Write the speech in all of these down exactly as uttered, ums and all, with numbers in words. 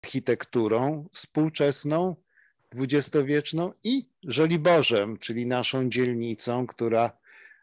architekturą współczesną, dwudziestowieczną i Żoliborzem, czyli naszą dzielnicą, która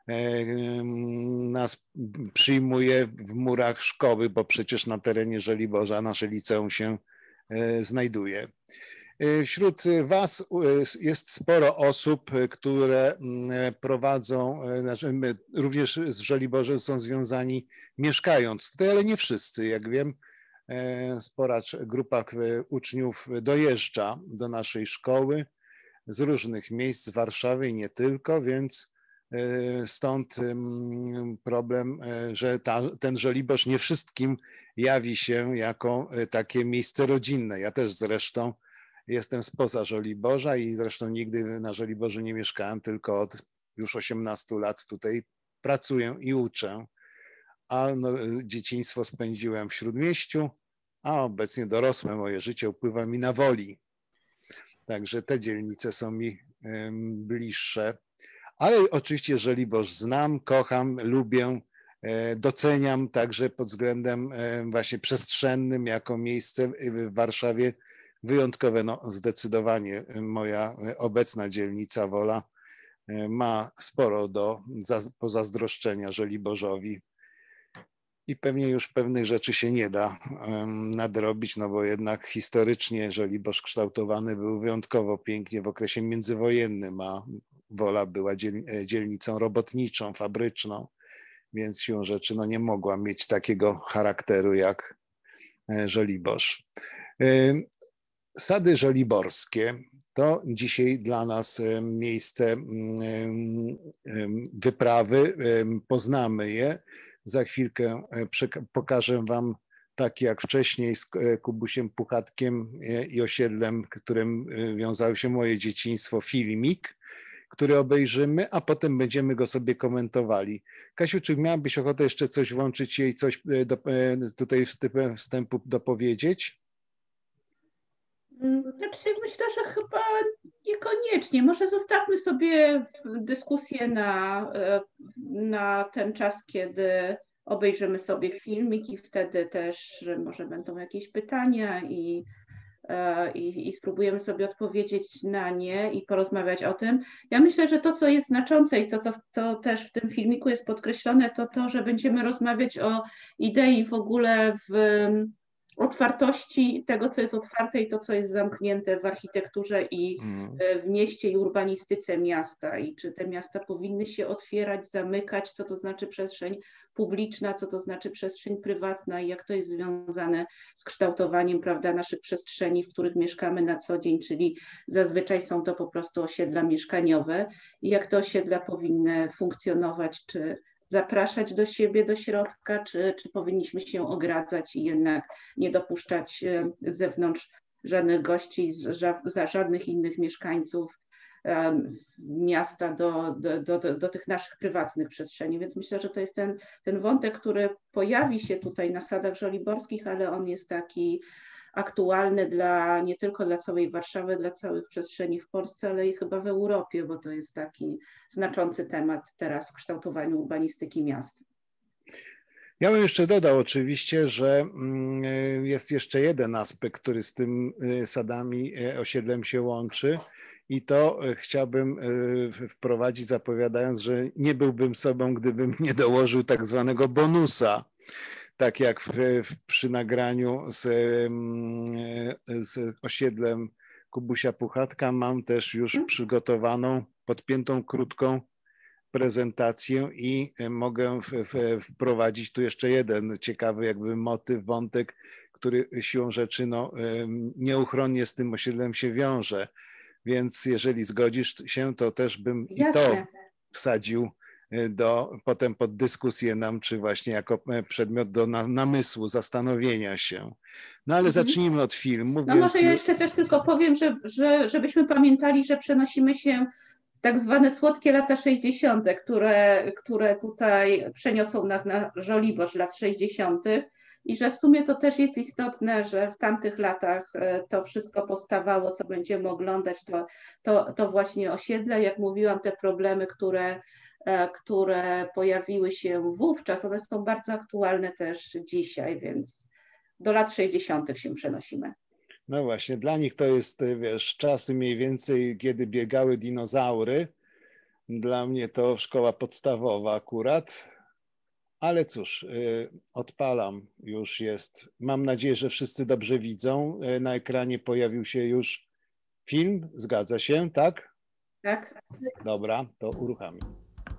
nas przyjmuje w murach szkoły, bo przecież na terenie Żoliborza nasze liceum się znajduje. Wśród Was jest sporo osób, które prowadzą, znaczy również z Żoliborzem są związani mieszkając tutaj, ale nie wszyscy, jak wiem. Spora grupa uczniów dojeżdża do naszej szkoły z różnych miejsc, z Warszawy i nie tylko, więc stąd problem, że ta, ten Żoliborz nie wszystkim jawi się jako takie miejsce rodzinne. Ja też zresztą jestem spoza Żoliborza i zresztą nigdy na Żoliborzu nie mieszkałem, tylko od już osiemnastu lat tutaj pracuję i uczę. A no, dzieciństwo spędziłem w Śródmieściu, a obecnie dorosłe moje życie upływa mi na Woli. Także te dzielnice są mi bliższe. Ale oczywiście Żoliborz znam, kocham, lubię, doceniam także pod względem właśnie przestrzennym jako miejsce w Warszawie wyjątkowe. No, zdecydowanie moja obecna dzielnica Wola ma sporo do pozazdroszczenia Żoliborzowi. I pewnie już pewnych rzeczy się nie da nadrobić, no bo jednak historycznie Żoliborz kształtowany był wyjątkowo pięknie w okresie międzywojennym, a Wola była dzielnicą robotniczą, fabryczną, więc siłą rzeczy no nie mogła mieć takiego charakteru jak Żoliborz. Sady żoliborskie to dzisiaj dla nas miejsce wyprawy, poznamy je. Za chwilkę pokażę Wam, tak jak wcześniej z Kubusiem Puchatkiem i osiedlem, którym wiązało się moje dzieciństwo, filmik, który obejrzymy, a potem będziemy go sobie komentowali. Kasiu, czy miałabyś ochotę jeszcze coś włączyć i coś do, tutaj wstępu dopowiedzieć? Znaczy, myślę, że chyba niekoniecznie. Może zostawmy sobie dyskusję na, na ten czas, kiedy obejrzymy sobie filmik i wtedy też może będą jakieś pytania i, i, i spróbujemy sobie odpowiedzieć na nie i porozmawiać o tym. Ja myślę, że to, co jest znaczące i co, co, co też w tym filmiku jest podkreślone, to to, że będziemy rozmawiać o idei w ogóle w otwartości tego, co jest otwarte i to, co jest zamknięte w architekturze i w mieście i urbanistyce miasta. I czy te miasta powinny się otwierać, zamykać, co to znaczy przestrzeń publiczna, co to znaczy przestrzeń prywatna i jak to jest związane z kształtowaniem, prawda, naszych przestrzeni, w których mieszkamy na co dzień, czyli zazwyczaj są to po prostu osiedla mieszkaniowe i jak te osiedla powinny funkcjonować, czy zapraszać do siebie, do środka, czy, czy powinniśmy się ogradzać i jednak nie dopuszczać z zewnątrz żadnych gości, za żadnych innych mieszkańców miasta do, do, do, do tych naszych prywatnych przestrzeni. Więc myślę, że to jest ten, ten wątek, który pojawi się tutaj na Sadach Żoliborskich, ale on jest taki aktualny dla, nie tylko dla całej Warszawy, dla całych przestrzeni w Polsce, ale i chyba w Europie, bo to jest taki znaczący temat teraz w kształtowaniu urbanistyki miast. Ja bym jeszcze dodał oczywiście, że jest jeszcze jeden aspekt, który z tym sadami, osiedlem się łączy i to chciałbym wprowadzić, zapowiadając, że nie byłbym sobą, gdybym nie dołożył tak zwanego bonusa. Tak jak w, w, przy nagraniu z, z osiedlem Kubusia Puchatka mam też już przygotowaną, podpiętą krótką prezentację i mogę w, w, wprowadzić tu jeszcze jeden ciekawy jakby motyw, wątek, który siłą rzeczy no, nieuchronnie z tym osiedlem się wiąże. Więc jeżeli zgodzisz się, to też bym Jasne. i to wsadził do, potem pod dyskusję nam, czy właśnie jako przedmiot do na, namysłu, zastanowienia się. No ale mhm. zacznijmy od filmu. No więc... może ja jeszcze też tylko powiem, że, że, żebyśmy pamiętali, że przenosimy się w tak zwane słodkie lata sześćdziesiąte, które, które tutaj przeniosą nas na Żoliborz lat sześćdziesiątych. I że w sumie to też jest istotne, że w tamtych latach to wszystko powstawało, co będziemy oglądać, to, to, to właśnie osiedle, jak mówiłam, te problemy, które które pojawiły się wówczas, one są bardzo aktualne też dzisiaj, więc do lat sześćdziesiątych się przenosimy. No właśnie, dla nich to jest, wiesz, czasy mniej więcej, kiedy biegały dinozaury. Dla mnie to szkoła podstawowa akurat. Ale cóż, odpalam, już jest. Mam nadzieję, że wszyscy dobrze widzą. Na ekranie pojawił się już film, zgadza się, tak? Tak. Dobra, to uruchamiam.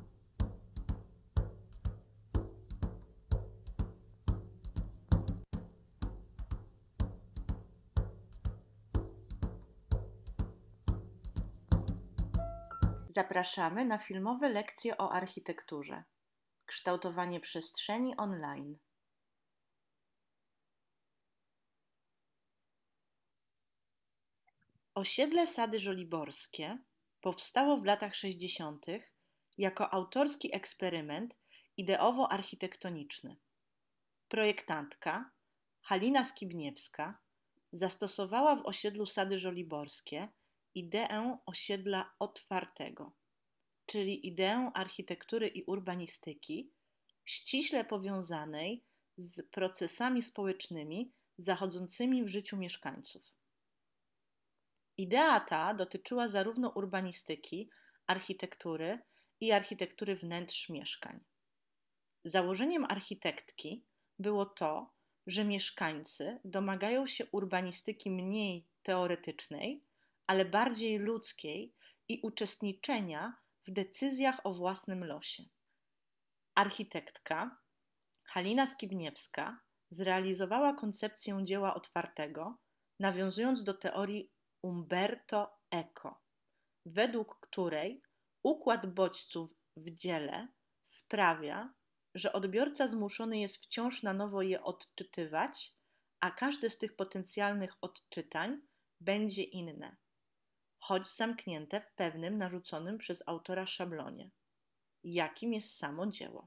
Zapraszamy na filmowe lekcje o architekturze. Kształtowanie przestrzeni online. Osiedle Sady Żoliborskie powstało w latach sześćdziesiątych jako autorski eksperyment ideowo-architektoniczny. Projektantka Halina Skibniewska zastosowała w osiedlu Sady Żoliborskie ideę osiedla otwartego, czyli ideę architektury i urbanistyki ściśle powiązanej z procesami społecznymi zachodzącymi w życiu mieszkańców. Idea ta dotyczyła zarówno urbanistyki, architektury i architektury wnętrz mieszkań. Założeniem architektki było to, że mieszkańcy domagają się urbanistyki mniej teoretycznej, ale bardziej ludzkiej i uczestniczenia w decyzjach o własnym losie. Architektka Halina Skibniewska zrealizowała koncepcję dzieła otwartego, nawiązując do teorii Umberto Eco, według której układ bodźców w dziele sprawia, że odbiorca zmuszony jest wciąż na nowo je odczytywać, a każde z tych potencjalnych odczytań będzie inne, choć zamknięte w pewnym narzuconym przez autora szablonie, jakim jest samo dzieło.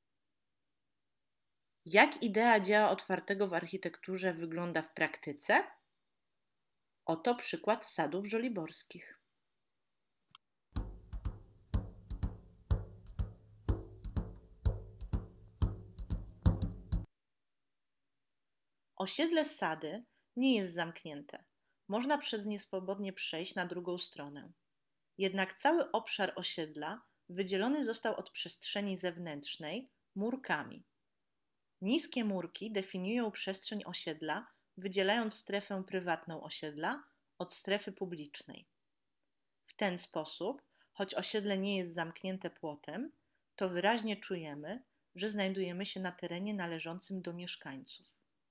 Jak idea dzieła otwartego w architekturze wygląda w praktyce? Oto przykład Sadów Żoliborskich. Osiedle Sady nie jest zamknięte. Można przez nie swobodnie przejść na drugą stronę. Jednak cały obszar osiedla wydzielony został od przestrzeni zewnętrznej murkami. Niskie murki definiują przestrzeń osiedla, wydzielając strefę prywatną osiedla od strefy publicznej. W ten sposób, choć osiedle nie jest zamknięte płotem, to wyraźnie czujemy, że znajdujemy się na terenie należącym do mieszkańców.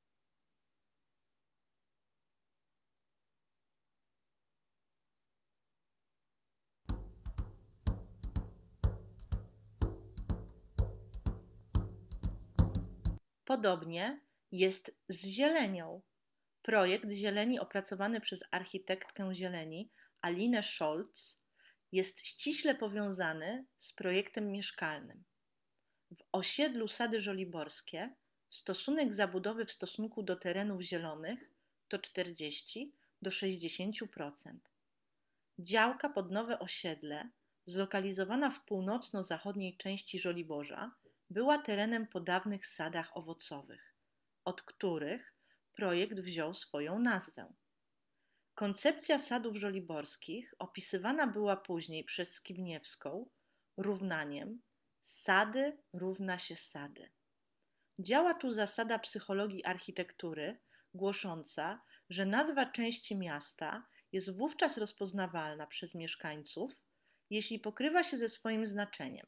Podobnie jest z zielenią. Projekt zieleni opracowany przez architektkę zieleni Alinę Scholz jest ściśle powiązany z projektem mieszkalnym. W osiedlu Sady Żoliborskie stosunek zabudowy w stosunku do terenów zielonych to czterdzieści do sześćdziesięciu procent. Działka pod nowe osiedle, zlokalizowana w północno-zachodniej części Żoliborza, była terenem po dawnych sadach owocowych, od których projekt wziął swoją nazwę. Koncepcja sadów żoliborskich opisywana była później przez Skibniewską równaniem sady równa się sady. Działa tu zasada psychologii architektury głosząca, że nazwa części miasta jest wówczas rozpoznawalna przez mieszkańców, jeśli pokrywa się ze swoim znaczeniem.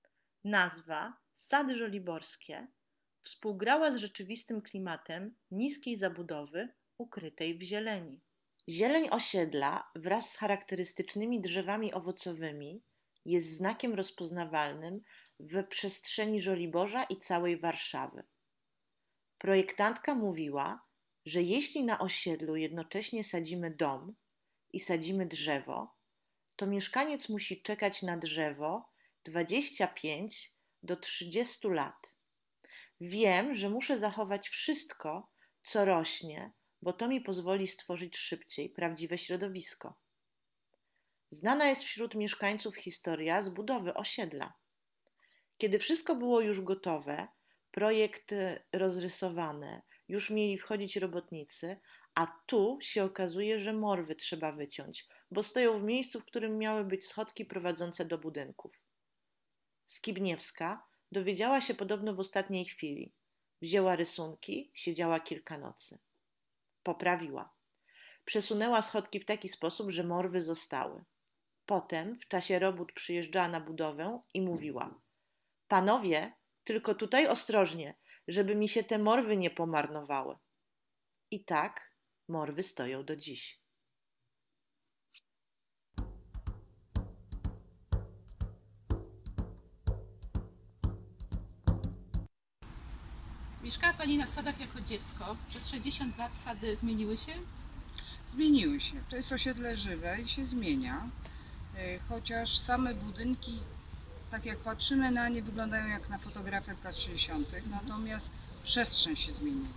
Nazwa Sady Żoliborskie współgrała z rzeczywistym klimatem niskiej zabudowy ukrytej w zieleni. Zieleń osiedla wraz z charakterystycznymi drzewami owocowymi jest znakiem rozpoznawalnym w przestrzeni Żoliborza i całej Warszawy. Projektantka mówiła, że jeśli na osiedlu jednocześnie sadzimy dom i sadzimy drzewo, to mieszkaniec musi czekać na drzewo dwadzieścia pięć do trzydziestu lat. Wiem, że muszę zachować wszystko, co rośnie, bo to mi pozwoli stworzyć szybciej prawdziwe środowisko. Znana jest wśród mieszkańców historia zbudowy osiedla. Kiedy wszystko było już gotowe, projekt rozrysowany, już mieli wchodzić robotnicy, A tu się okazuje, że morwy trzeba wyciąć, bo stoją w miejscu, w którym miały być schodki prowadzące do budynków. Skibniewska dowiedziała się podobno w ostatniej chwili. Wzięła rysunki, siedziała kilka nocy. Poprawiła. Przesunęła schodki w taki sposób, że morwy zostały. Potem w czasie robót przyjeżdżała na budowę i mówiła: panowie, tylko tutaj ostrożnie, żeby mi się te morwy nie pomarnowały. I tak morwy stoją do dziś. Mieszkała Pani na sadach jako dziecko. Przez sześćdziesiąt lat sady zmieniły się? Zmieniły się. To jest osiedle żywe i się zmienia. Chociaż same budynki, tak jak patrzymy na nie, wyglądają jak na fotografiach z lat sześćdziesiątych. Natomiast przestrzeń się zmieniła.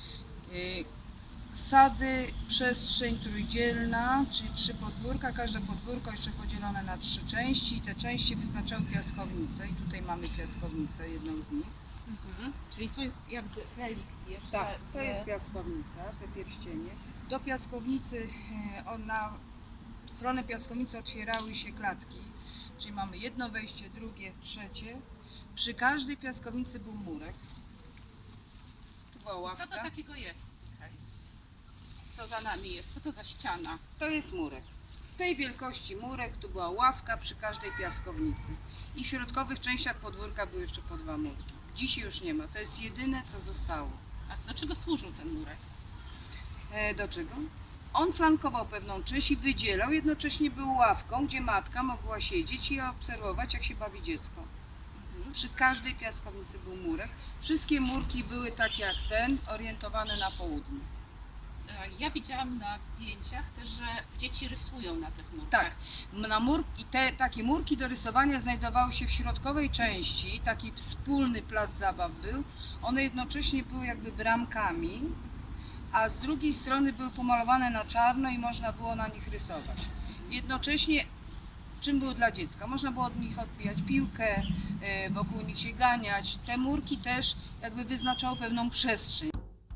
Sady, przestrzeń trójdzielna, czyli trzy podwórka. Każde podwórko jeszcze podzielone na trzy części. I te części wyznaczały piaskownice. I tutaj mamy piaskownicę, jedną z nich. Mhm. Czyli to jest jakby relikt jeszcze. Tak, to z... jest piaskownica, te pierścienie. Do piaskownicy, na stronę piaskownicy otwierały się klatki, czyli mamy jedno wejście, drugie, trzecie. Przy każdej piaskownicy był murek. Tu była ławka. Co to takiego jest tutaj? Co za nami jest? Co to za ściana? To jest murek. Tej wielkości murek, tu była ławka przy każdej piaskownicy. I w środkowych częściach podwórka były jeszcze po dwa murki. Dzisiaj już nie ma, to jest jedyne, co zostało. A do czego służył ten murek? E, do czego? On flankował pewną część i wydzielał, jednocześnie był ławką, gdzie matka mogła siedzieć i obserwować, jak się bawi dziecko. Mhm. Przy każdej piaskownicy był murek. Wszystkie murki były takie jak ten, orientowane na południe. Ja widziałam na zdjęciach też, że dzieci rysują na tych murkach. Tak, na mur, i te takie murki do rysowania znajdowały się w środkowej części, taki wspólny plac zabaw był. One jednocześnie były jakby bramkami, a z drugiej strony były pomalowane na czarno i można było na nich rysować. Jednocześnie czym były dla dziecka? Można było od nich odbijać piłkę, wokół nich się ganiać. Te murki też jakby wyznaczały pewną przestrzeń.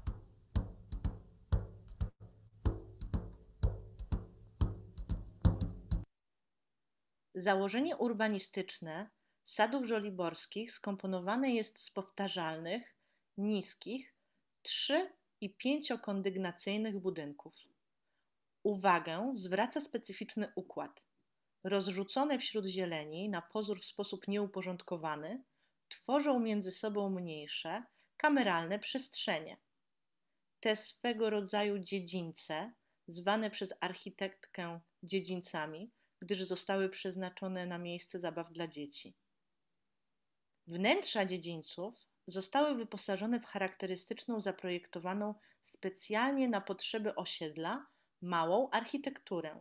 Założenie urbanistyczne sadów żoliborskich skomponowane jest z powtarzalnych, niskich, trzy- i pięciokondygnacyjnych budynków. Uwagę zwraca specyficzny układ. Rozrzucone wśród zieleni, na pozór w sposób nieuporządkowany, tworzą między sobą mniejsze, kameralne przestrzenie. Te swego rodzaju dziedzińce, zwane przez architektkę dziedzińcami, gdyż zostały przeznaczone na miejsce zabaw dla dzieci. Wnętrza dziedzińców zostały wyposażone w charakterystyczną, zaprojektowaną specjalnie na potrzeby osiedla małą architekturę.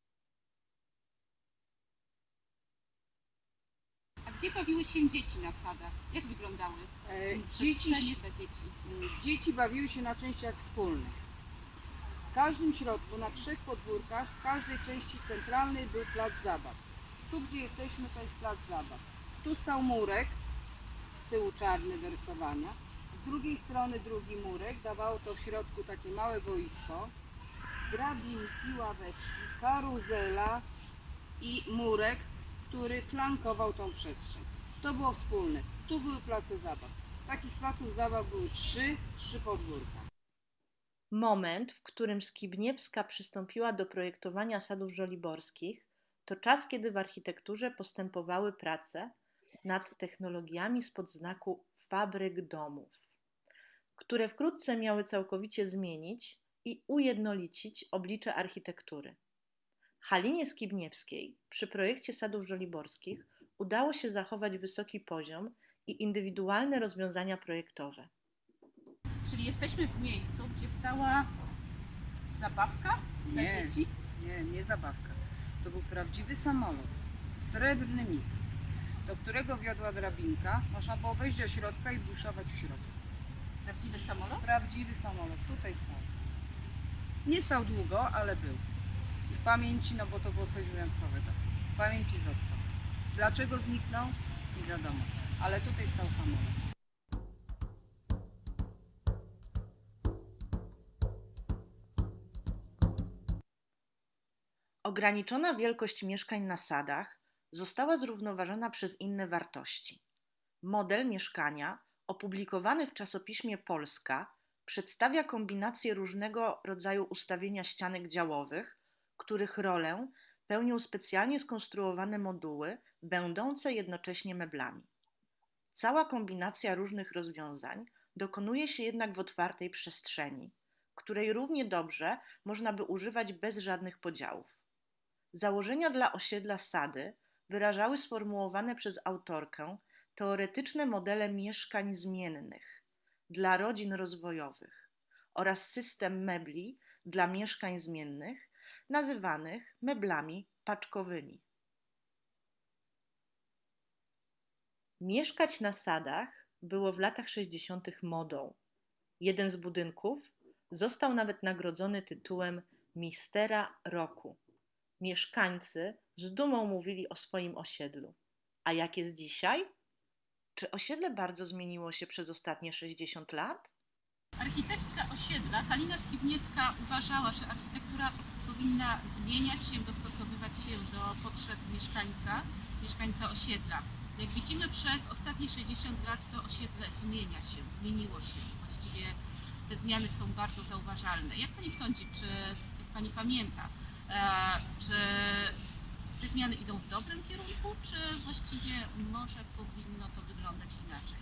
A gdzie bawiły się dzieci na sadach? Jak wyglądały E, dzieci, dla dzieci? dzieci bawiły się na częściach wspólnych. W każdym środku, na trzech podwórkach, w każdej części centralnej był plac zabaw. Tu, gdzie jesteśmy, to jest plac zabaw. Tu stał murek, z tyłu czarny do rysowania. Z drugiej strony drugi murek, dawało to w środku takie małe boisko. Drabinki, ławeczki, karuzela i murek, który flankował tą przestrzeń. To było wspólne. Tu były place zabaw. Takich placów zabaw były trzy, trzy podwórka. Moment, w którym Skibniewska przystąpiła do projektowania sadów żoliborskich, to czas, kiedy w architekturze postępowały prace nad technologiami spod znaku fabryk domów, które wkrótce miały całkowicie zmienić i ujednolicić oblicze architektury. Halinie Skibniewskiej przy projekcie sadów żoliborskich udało się zachować wysoki poziom i indywidualne rozwiązania projektowe. Czyli jesteśmy w miejscu, gdzie stała zabawka dla Nie, dzieci? nie, nie zabawka. To był prawdziwy samolot, srebrny mig, do którego wiodła drabinka. Można było wejść do środka i buszować w środku. Prawdziwy samolot? Prawdziwy samolot, tutaj stał. Nie stał długo, ale był. I w pamięci, no bo to było coś wyjątkowego, w pamięci został. Dlaczego zniknął? Nie wiadomo, ale tutaj stał samolot. Ograniczona wielkość mieszkań na sadach została zrównoważona przez inne wartości. Model mieszkania opublikowany w czasopiśmie Polska przedstawia kombinację różnego rodzaju ustawienia ścianek działowych, których rolę pełnią specjalnie skonstruowane moduły, będące jednocześnie meblami. Cała kombinacja różnych rozwiązań dokonuje się jednak w otwartej przestrzeni, której równie dobrze można by używać bez żadnych podziałów. Założenia dla osiedla Sady wyrażały sformułowane przez autorkę teoretyczne modele mieszkań zmiennych dla rodzin rozwojowych oraz system mebli dla mieszkań zmiennych, nazywanych meblami paczkowymi. Mieszkać na sadach było w latach sześćdziesiątych modą. Jeden z budynków został nawet nagrodzony tytułem Mistera Roku. Mieszkańcy z dumą mówili o swoim osiedlu. A jak jest dzisiaj? Czy osiedle bardzo zmieniło się przez ostatnie sześćdziesiąt lat? Architektka osiedla Halina Skibniewska uważała, że architektura powinna zmieniać się, dostosowywać się do potrzeb mieszkańca, mieszkańca osiedla. Jak widzimy, przez ostatnie sześćdziesiąt lat to osiedle zmienia się, zmieniło się. Właściwie te zmiany są bardzo zauważalne. Jak Pani sądzi, czy, jak Pani pamięta, e, czy te zmiany idą w dobrym kierunku, czy właściwie może powinno to wyglądać inaczej?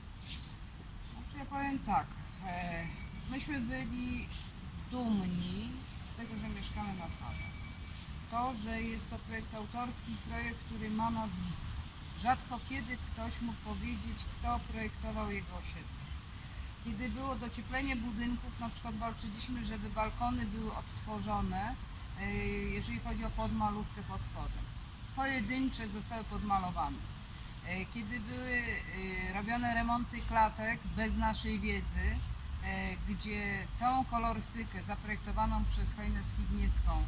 Znaczy ja powiem tak, e, myśmy byli dumni z tego, że mieszkamy na sadach. To, że jest to projekt autorski, projekt, który ma nazwisko. Rzadko kiedy ktoś mógł powiedzieć, kto projektował jego osiedle. Kiedy było docieplenie budynków, na przykład walczyliśmy, żeby balkony były odtworzone, jeżeli chodzi o podmalówkę pod spodem. Pojedyncze zostały podmalowane. Kiedy były robione remonty klatek bez naszej wiedzy, gdzie całą kolorystykę zaprojektowaną przez Halinę Skibniewską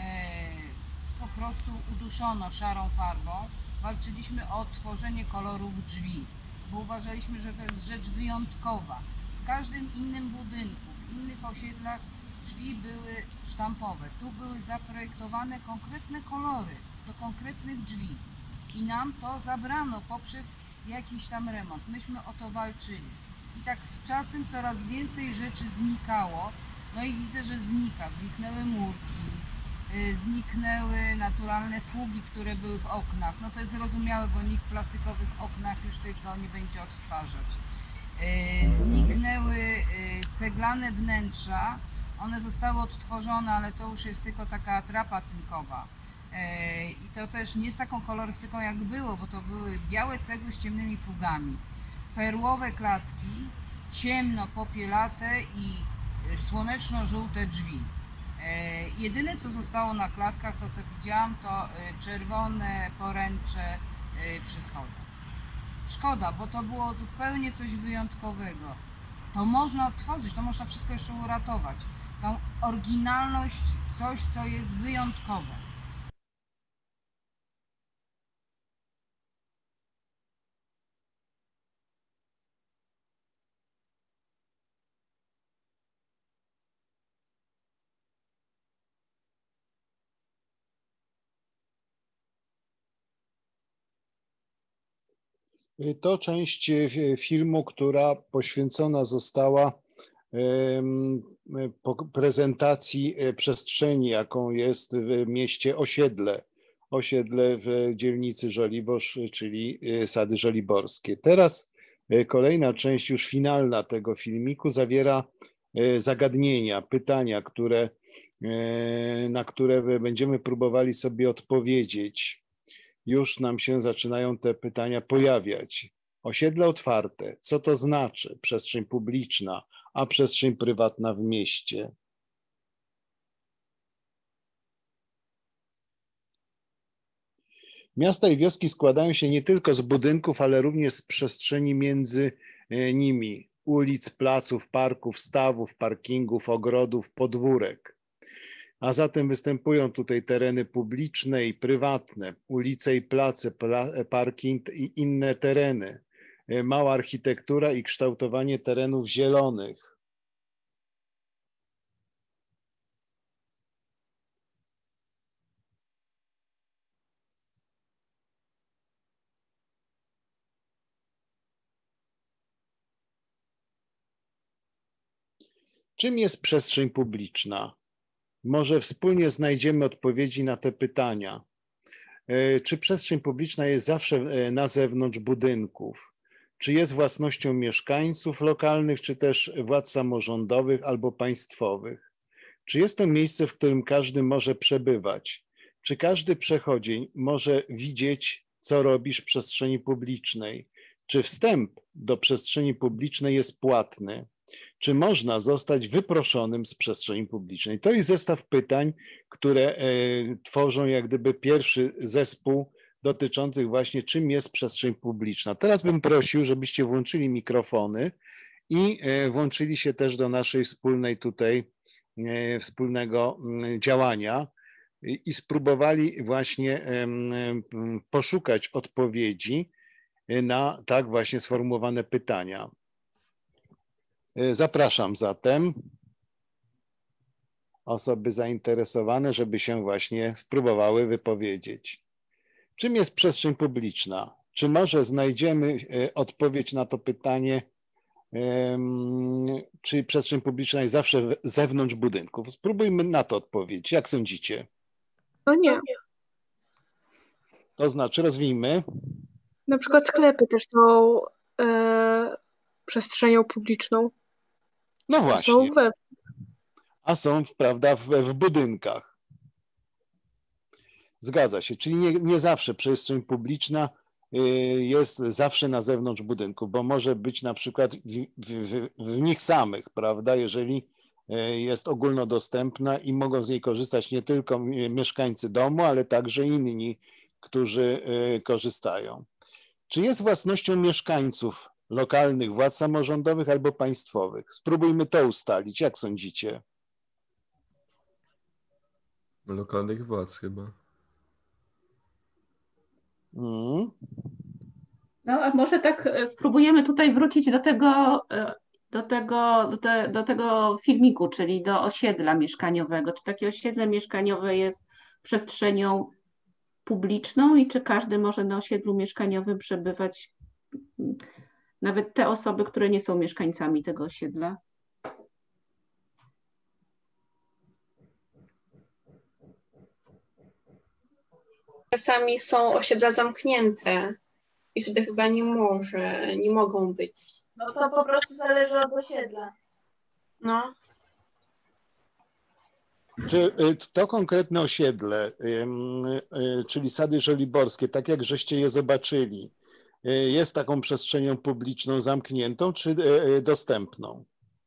po prostu uduszono szarą farbą, walczyliśmy o tworzenie kolorów drzwi, bo uważaliśmy, że to jest rzecz wyjątkowa. W każdym innym budynku, w innych osiedlach drzwi były sztampowe. Tu były zaprojektowane konkretne kolory do konkretnych drzwi i nam to zabrano poprzez jakiś tam remont. Myśmy o to walczyli. I tak z czasem coraz więcej rzeczy znikało. No i widzę, że znika. Zniknęły murki, zniknęły naturalne fugi, które były w oknach. No to jest zrozumiałe, bo nikt w plastikowych oknach już tego nie będzie odtwarzać. Zniknęły ceglane wnętrza. One zostały odtworzone, ale to już jest tylko taka atrapa tynkowa. I to też nie z taką kolorystyką jak było, bo to były białe cegły z ciemnymi fugami. Perłowe klatki, ciemno popielate i słoneczno-żółte drzwi. Jedyne co zostało na klatkach, to co widziałam, to czerwone poręcze przy schodach. Szkoda, bo to było zupełnie coś wyjątkowego. To można odtworzyć, to można wszystko jeszcze uratować. Tą oryginalność, coś co jest wyjątkowe. To część filmu, która poświęcona została prezentacji przestrzeni, jaką jest w mieście osiedle. Osiedle w dzielnicy Żoliborz, czyli Sady Żoliborskie. Teraz kolejna część, już finalna tego filmiku, zawiera zagadnienia, pytania, które, na które będziemy próbowali sobie odpowiedzieć. Już nam się zaczynają te pytania pojawiać. Osiedle otwarte, co to znaczy? Przestrzeń publiczna, a przestrzeń prywatna w mieście. Miasta i wioski składają się nie tylko z budynków, ale również z przestrzeni między nimi, ulic, placów, parków, stawów, parkingów, ogrodów, podwórek. A zatem występują tutaj tereny publiczne i prywatne, ulice i place, parking i inne tereny, mała architektura i kształtowanie terenów zielonych. Czym jest przestrzeń publiczna? Może wspólnie znajdziemy odpowiedzi na te pytania. Czy przestrzeń publiczna jest zawsze na zewnątrz budynków? Czy jest własnością mieszkańców lokalnych, czy też władz samorządowych albo państwowych? Czy jest to miejsce, w którym każdy może przebywać? Czy każdy przechodzień może widzieć, co robisz w przestrzeni publicznej? Czy wstęp do przestrzeni publicznej jest płatny? Czy można zostać wyproszonym z przestrzeni publicznej? To jest zestaw pytań, które e, tworzą jak gdyby pierwszy zespół dotyczących właśnie, czym jest przestrzeń publiczna. Teraz bym prosił, żebyście włączyli mikrofony i e, włączyli się też do naszej wspólnej tutaj, e, wspólnego m, działania i, i spróbowali właśnie e, m, poszukać odpowiedzi na tak właśnie sformułowane pytania. Zapraszam zatem osoby zainteresowane, żeby się właśnie spróbowały wypowiedzieć. Czym jest przestrzeń publiczna? Czy może znajdziemy odpowiedź na to pytanie, czy przestrzeń publiczna jest zawsze z zewnątrz budynków? Spróbujmy na to odpowiedzieć. Jak sądzicie? No nie. To znaczy, rozwijmy. Na przykład sklepy też są e, przestrzenią publiczną. No A właśnie. są we... A są, prawda, w, w budynkach. Zgadza się, czyli nie, nie zawsze przestrzeń publiczna jest zawsze na zewnątrz budynków, bo może być na przykład w, w, w nich samych, prawda, jeżeli jest ogólnodostępna i mogą z niej korzystać nie tylko mieszkańcy domu, ale także inni, którzy korzystają. Czy jest własnością mieszkańców lokalnych, władz samorządowych albo państwowych? Spróbujmy to ustalić. Jak sądzicie? Lokalnych władz chyba. Hmm. No, a może tak spróbujemy tutaj wrócić do tego, do tego, do, te, do tego filmiku, czyli do osiedla mieszkaniowego. Czy takie osiedle mieszkaniowe jest przestrzenią publiczną i czy każdy może na osiedlu mieszkaniowym przebywać, nawet te osoby, które nie są mieszkańcami tego osiedla? Czasami są osiedla zamknięte i wtedy chyba nie może, nie mogą być. No to po prostu zależy od osiedla. No. Czy to konkretne osiedle, czyli Sady Żoliborskie, tak jak żeście je zobaczyli, jest taką przestrzenią publiczną zamkniętą czy dostępną?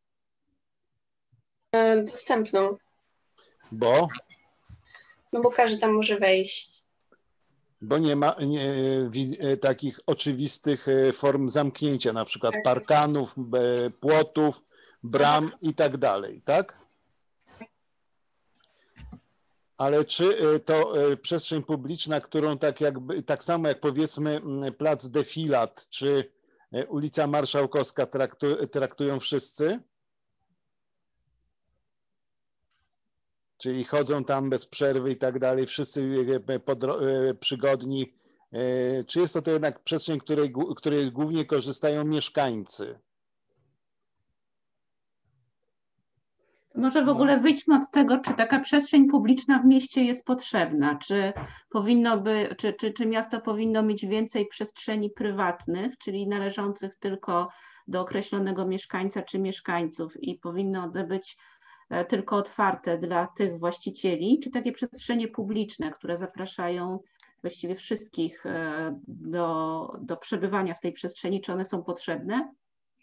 Dostępną. Bo? No bo każdy tam może wejść. Bo nie ma nie, takich oczywistych form zamknięcia, na przykład parkanów, płotów, bram i tak dalej, tak? Ale czy to przestrzeń publiczna, którą tak jakby, tak samo jak powiedzmy plac Defilat, czy ulica Marszałkowska traktu, traktują wszyscy? Czyli chodzą tam bez przerwy i tak dalej, wszyscy przygodni. Czy jest to, to jednak przestrzeń, której, której głównie korzystają mieszkańcy? Może w ogóle wyjdźmy od tego, czy taka przestrzeń publiczna w mieście jest potrzebna, czy powinno by, czy, czy, czy miasto powinno mieć więcej przestrzeni prywatnych, czyli należących tylko do określonego mieszkańca czy mieszkańców i powinno one być tylko otwarte dla tych właścicieli, czy takie przestrzenie publiczne, które zapraszają właściwie wszystkich do, do przebywania w tej przestrzeni, czy one są potrzebne?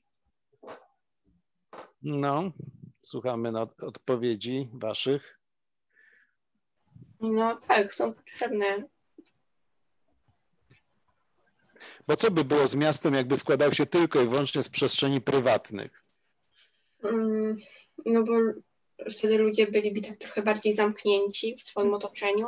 No, słuchamy na odpowiedzi waszych. No tak, są potrzebne. Bo co by było z miastem, jakby składał się tylko i wyłącznie z przestrzeni prywatnych? Um, no bo wtedy ludzie byliby tak trochę bardziej zamknięci w swoim otoczeniu.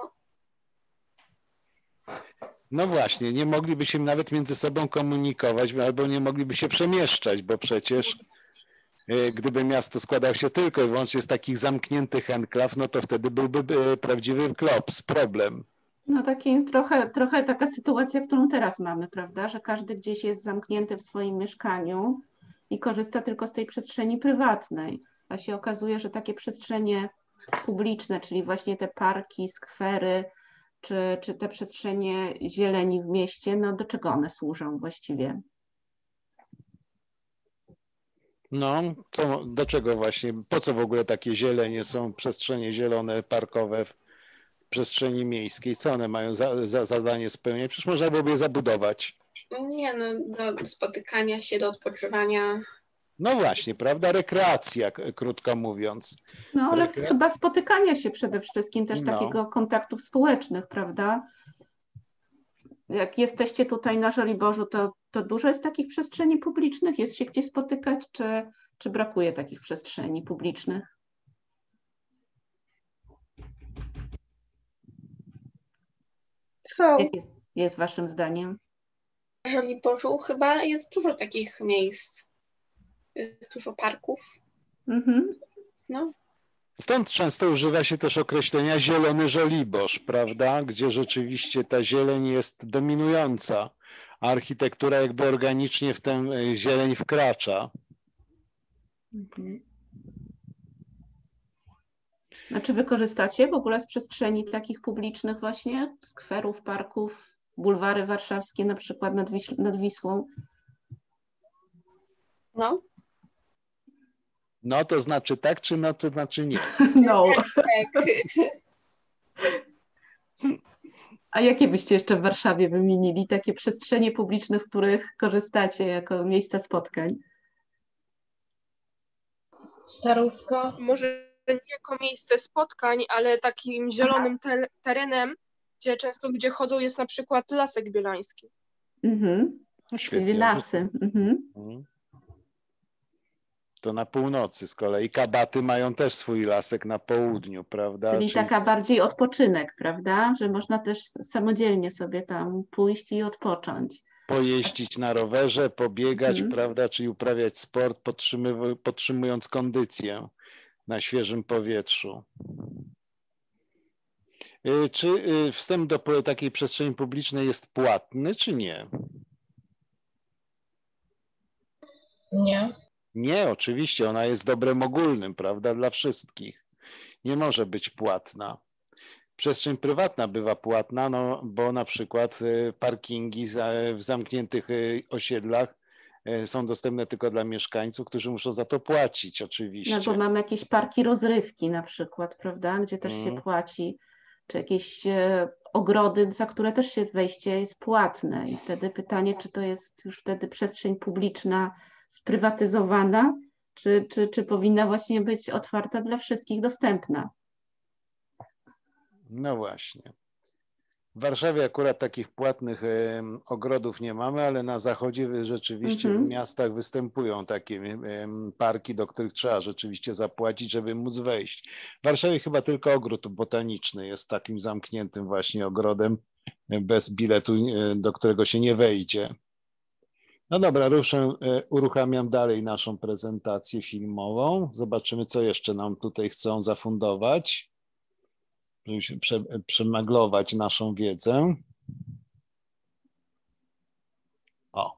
No właśnie, nie mogliby się nawet między sobą komunikować albo nie mogliby się przemieszczać, bo przecież gdyby miasto składał się tylko i wyłącznie z takich zamkniętych enklaw, no to wtedy byłby prawdziwy klops, problem. No taki trochę, trochę taka sytuacja, którą teraz mamy, prawda, że każdy gdzieś jest zamknięty w swoim mieszkaniu i korzysta tylko z tej przestrzeni prywatnej. a się okazuje, że takie przestrzenie publiczne, czyli właśnie te parki, skwery, czy, czy te przestrzenie zieleni w mieście, no do czego one służą właściwie? No, co, do czego właśnie, po co w ogóle takie zielenie są, przestrzenie zielone, parkowe w przestrzeni miejskiej? Co one mają za, za zadanie spełniać? Przecież można byłoby je zabudować. Nie no, do spotykania się, do odpoczywania. No właśnie, prawda? Rekreacja, krótko mówiąc. No ale Rekre... chyba spotykania się przede wszystkim, też no. takiego kontaktów społecznych, prawda? Jak jesteście tutaj na Żoliborzu, to, to dużo jest takich przestrzeni publicznych? Jest się gdzie spotykać, czy, czy brakuje takich przestrzeni publicznych? Są. Jak jest, jest waszym zdaniem? W Żoliborzu chyba jest dużo takich miejsc. Jest dużo parków. Mhm. No. Stąd często używa się też określenia zielony Żoliborz, prawda? Gdzie rzeczywiście ta zieleń jest dominująca, a architektura jakby organicznie w tę zieleń wkracza. Mhm. A czy wy korzystacie w ogóle z przestrzeni takich publicznych właśnie, skwerów, parków, bulwary warszawskie na przykład nad, Wisl nad Wisłą? No. No to znaczy tak, czy no to znaczy nie? No. Tak. A jakie byście jeszcze w Warszawie wymienili takie przestrzenie publiczne, z których korzystacie jako miejsca spotkań? Starówka. Może nie jako miejsce spotkań, ale takim zielonym te terenem, gdzie często ludzie chodzą, jest na przykład Lasek Bielański. Mhm. No świetnie. Czyli lasy. Mhm. To na północy z kolei. Kabaty mają też swój lasek na południu, prawda? Czyli, Czyli taka bardziej odpoczynek, prawda? Że można też samodzielnie sobie tam pójść i odpocząć. pojeździć na rowerze, pobiegać, Mhm. prawda? Czyli uprawiać sport, podtrzymy- podtrzymując kondycję na świeżym powietrzu. Y, Czy y, wstęp do po- takiej przestrzeni publicznej jest płatny, czy nie? Nie. Nie, oczywiście, ona jest dobrem ogólnym, prawda, dla wszystkich. Nie może być płatna. Przestrzeń prywatna bywa płatna, no, bo na przykład y, parkingi za, w zamkniętych y, osiedlach y, są dostępne tylko dla mieszkańców, którzy muszą za to płacić oczywiście. No bo mamy jakieś parki rozrywki na przykład, prawda? Gdzie też Mm. się płaci, czy jakieś e, ogrody, za które też się wejście jest płatne. I wtedy pytanie, czy to jest już wtedy przestrzeń publiczna sprywatyzowana, czy, czy, czy powinna właśnie być otwarta dla wszystkich, dostępna? No właśnie. W Warszawie akurat takich płatnych em, ogrodów nie mamy, ale na zachodzie rzeczywiście Mhm. w miastach występują takie em, parki, do których trzeba rzeczywiście zapłacić, żeby móc wejść. W Warszawie chyba tylko ogród botaniczny jest takim zamkniętym właśnie ogrodem e, bez biletu, e, do którego się nie wejdzie. No dobra, ruszę, e, uruchamiam dalej naszą prezentację filmową. Zobaczymy, co jeszcze nam tutaj chcą zafundować, żeby się prze, przemaglować naszą wiedzę. O.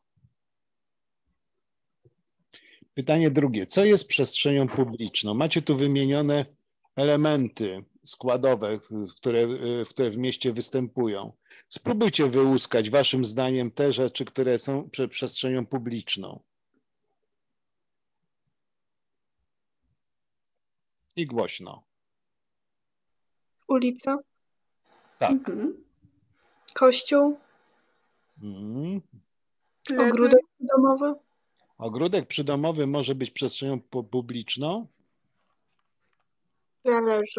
Pytanie drugie. Co jest przestrzenią publiczną? Macie tu wymienione elementy składowe, które, które w mieście występują. Spróbujcie wyłuskać waszym zdaniem te rzeczy, które są prze- przestrzenią publiczną. I głośno. Ulica, Tak. Mhm. kościół, Mhm. ogródek domowy. Ogródek przydomowy może być przestrzenią pu- publiczną? Zależy.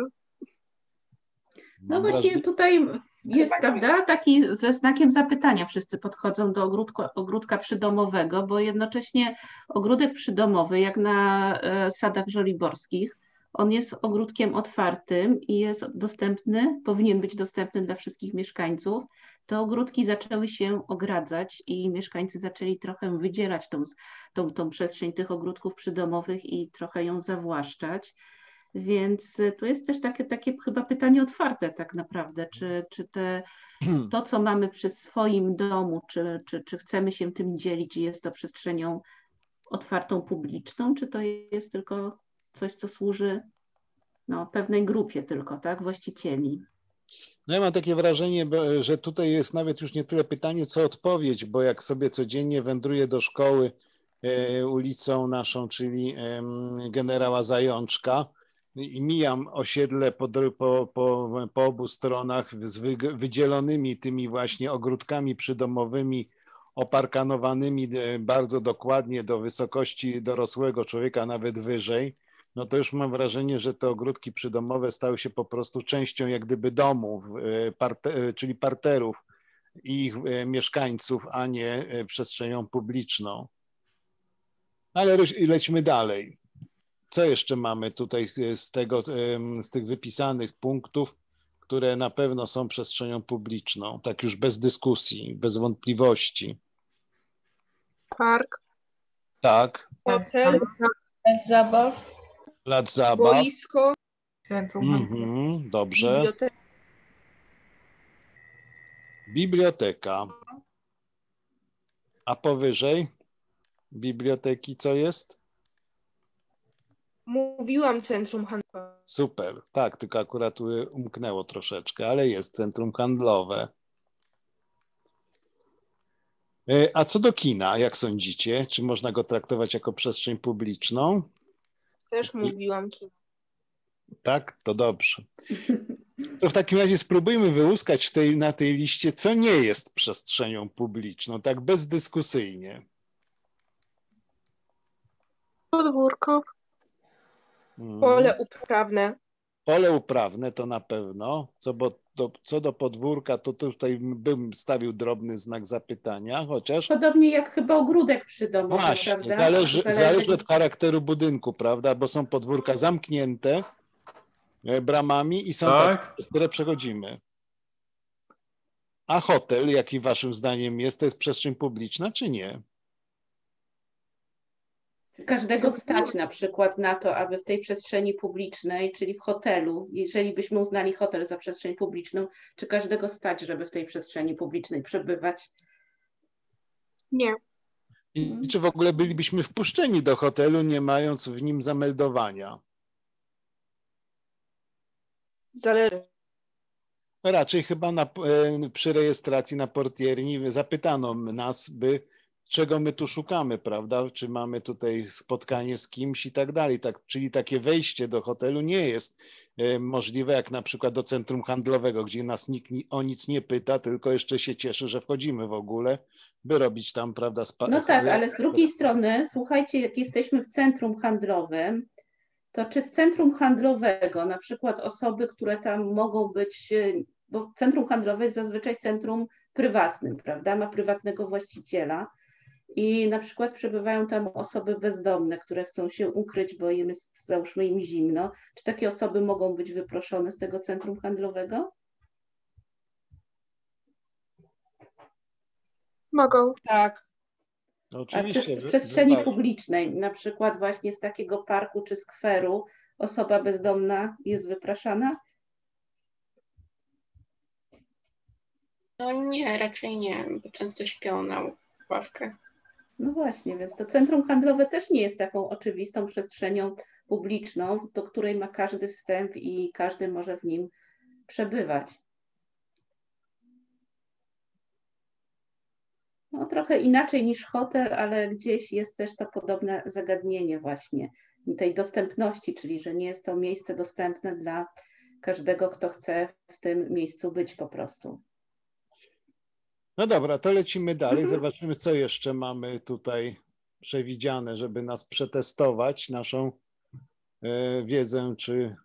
No Mam właśnie wrażenie- tutaj jest, Chyba nie. prawda, taki ze znakiem zapytania wszyscy podchodzą do ogródka, ogródka przydomowego, bo jednocześnie ogródek przydomowy, jak na e, sadach żoliborskich, on jest ogródkiem otwartym i jest dostępny, powinien być dostępny dla wszystkich mieszkańców. Te ogródki zaczęły się ogradzać i mieszkańcy zaczęli trochę wydzielać tą, tą, tą przestrzeń tych ogródków przydomowych i trochę ją zawłaszczać. Więc tu jest też takie, takie chyba pytanie otwarte tak naprawdę, czy, czy te, to, co mamy przy swoim domu, czy, czy, czy chcemy się tym dzielić i jest to przestrzenią otwartą, publiczną, czy to jest tylko coś, co służy no, pewnej grupie tylko, tak, właścicieli. No ja mam takie wrażenie, że tutaj jest nawet już nie tyle pytanie, co odpowiedź, bo jak sobie codziennie wędruję do szkoły ulicą naszą, czyli generała Zajączka, i mijam osiedle po, po, po, po obu stronach z wydzielonymi tymi właśnie ogródkami przydomowymi, oparkanowanymi bardzo dokładnie do wysokości dorosłego człowieka, nawet wyżej, no to już mam wrażenie, że te ogródki przydomowe stały się po prostu częścią jak gdyby domów, parte, czyli parterów i ich mieszkańców, a nie przestrzenią publiczną. Ale lećmy dalej. Co jeszcze mamy tutaj z, tego, z tych wypisanych punktów, które na pewno są przestrzenią publiczną, tak już bez dyskusji, bez wątpliwości? Park. Tak. Hotel. Plac zabaw. Plac zabaw. Boisko. Centrum Mhm, dobrze. Biblioteka. Biblioteka. A powyżej biblioteki co jest? Mówiłam centrum handlowe. Super, tak, tylko akurat tu umknęło troszeczkę, ale jest centrum handlowe. A co do kina, jak sądzicie? Czy można go traktować jako przestrzeń publiczną? Też mówiłam kino. Tak, to dobrze. To w takim razie spróbujmy wyłuskać w tej, na tej liście, co nie jest przestrzenią publiczną, tak bezdyskusyjnie. Podwórko. Pole uprawne. Pole uprawne to na pewno. Co, bo, do, co do podwórka, to tutaj bym stawił drobny znak zapytania, chociaż... Podobnie jak chyba ogródek przydomowy, Właśnie, prawda? zależy, zależy od charakteru budynku, prawda? Bo są podwórka zamknięte bramami i są Tak. takie, przez które przechodzimy. A hotel, jaki waszym zdaniem jest, to jest przestrzeń publiczna, czy nie? Każdego stać na przykład na to, aby w tej przestrzeni publicznej, czyli w hotelu, jeżeli byśmy uznali hotel za przestrzeń publiczną, czy każdego stać, żeby w tej przestrzeni publicznej przebywać? Nie. I czy w ogóle bylibyśmy wpuszczeni do hotelu, nie mając w nim zameldowania? Zależy. Raczej chyba na, przy rejestracji na portierni zapytano nas, by czego my tu szukamy, prawda? Czy mamy tutaj spotkanie z kimś i tak dalej. Tak, czyli takie wejście do hotelu nie jest możliwe, jak na przykład do centrum handlowego, gdzie nas nikt o nic nie pyta, tylko jeszcze się cieszy, że wchodzimy w ogóle, by robić tam, prawda? Spa- no tak, ale z drugiej strony, słuchajcie, jak jesteśmy w centrum handlowym, to czy z centrum handlowego, na przykład osoby, które tam mogą być, bo centrum handlowe jest zazwyczaj centrum prywatnym, prawda? Ma prywatnego właściciela. I na przykład przebywają tam osoby bezdomne, które chcą się ukryć, bo im jest, załóżmy, im zimno. Czy takie osoby mogą być wyproszone z tego centrum handlowego? Mogą. Tak. No, a oczywiście, czy w że- przestrzeni że- publicznej, na przykład właśnie z takiego parku czy skweru, osoba bezdomna jest wypraszana? No nie, raczej nie, bo często śpią na ławkach. No właśnie, więc to centrum handlowe też nie jest taką oczywistą przestrzenią publiczną, do której ma każdy wstęp i każdy może w nim przebywać. No trochę inaczej niż hotel, ale gdzieś jest też to podobne zagadnienie właśnie tej dostępności, czyli że nie jest to miejsce dostępne dla każdego, kto chce w tym miejscu być po prostu. No dobra, to lecimy dalej. Zobaczymy, co jeszcze mamy tutaj przewidziane, żeby nas przetestować, naszą e, wiedzę, czy...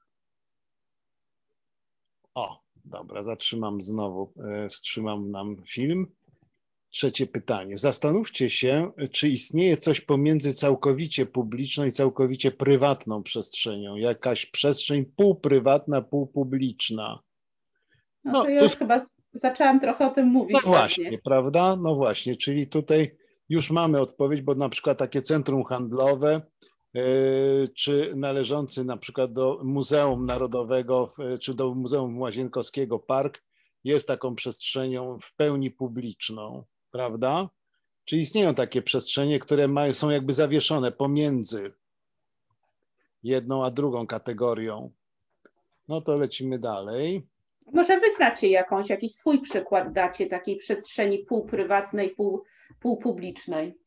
O, dobra, zatrzymam znowu, e, wstrzymam nam film. Trzecie pytanie. Zastanówcie się, czy istnieje coś pomiędzy całkowicie publiczną i całkowicie prywatną przestrzenią. Jakaś przestrzeń półprywatna, półpubliczna. No, No, to ja to- już chyba zaczęłam trochę o tym mówić. No właśnie, prawda? No właśnie, czyli tutaj już mamy odpowiedź, bo na przykład takie centrum handlowe, yy, czy należący na przykład do Muzeum Narodowego, yy, czy do Muzeum Łazienkowskiego Park jest taką przestrzenią w pełni publiczną, prawda? Czy istnieją takie przestrzenie, które mają, są jakby zawieszone pomiędzy jedną a drugą kategorią. No to lecimy dalej. Może wy znacie jakąś, jakiś swój przykład dacie takiej przestrzeni półprywatnej, pół, półpublicznej.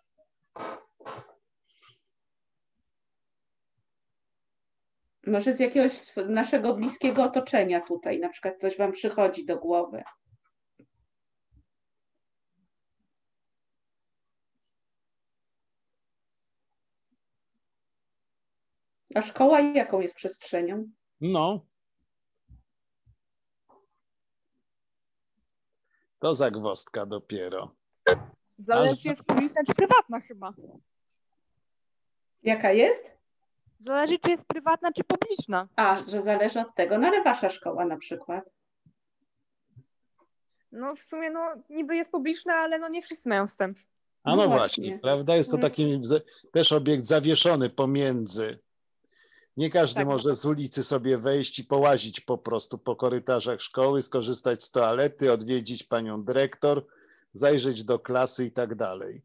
Może z jakiegoś naszego bliskiego otoczenia tutaj, na przykład coś wam przychodzi do głowy. A szkoła jaką jest przestrzenią? No. To zagwozdka dopiero. Zależy, czy jest publiczna, czy prywatna chyba. Jaka jest? Zależy, czy jest prywatna, czy publiczna. A, że zależy od tego. No ale wasza szkoła na przykład. No w sumie no niby jest publiczna, ale no nie wszyscy mają wstęp. A no, no właśnie. właśnie, prawda? Jest to taki też obiekt zawieszony pomiędzy. Nie każdy tak. może z ulicy sobie wejść i połazić po prostu po korytarzach szkoły, skorzystać z toalety, odwiedzić panią dyrektor, zajrzeć do klasy i tak dalej.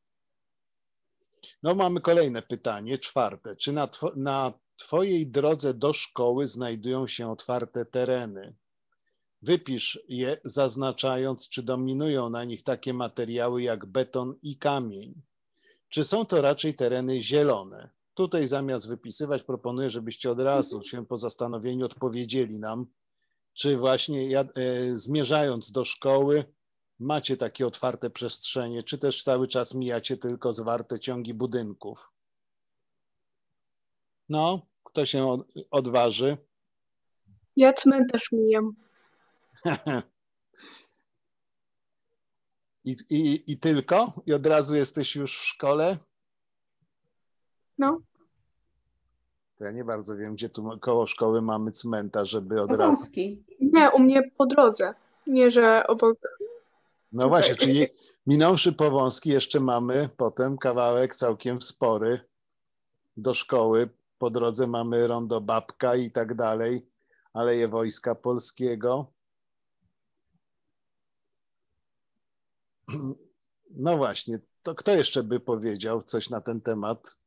No mamy kolejne pytanie, czwarte. Czy na, two, na twojej drodze do szkoły znajdują się otwarte tereny? Wypisz je, zaznaczając, czy dominują na nich takie materiały jak beton i kamień. Czy są to raczej tereny zielone? Tutaj zamiast wypisywać proponuję, żebyście od razu się po zastanowieniu odpowiedzieli nam, czy właśnie ja, e, zmierzając do szkoły macie takie otwarte przestrzenie, czy też cały czas mijacie tylko zwarte ciągi budynków. No, kto się od, odważy? Ja cmentarz mijam. I, i, I tylko? I od razu jesteś już w szkole? No. To ja nie bardzo wiem, gdzie tu koło szkoły mamy cmentarz, żeby od Powązki. razu... Nie, u mnie po drodze. Nie, że obok... No tutaj. Właśnie, czyli minąwszy Powązki jeszcze mamy potem kawałek całkiem spory do szkoły. Po drodze mamy Rondo Babka i tak dalej, Aleje Wojska Polskiego. No właśnie, to kto jeszcze by powiedział coś na ten temat?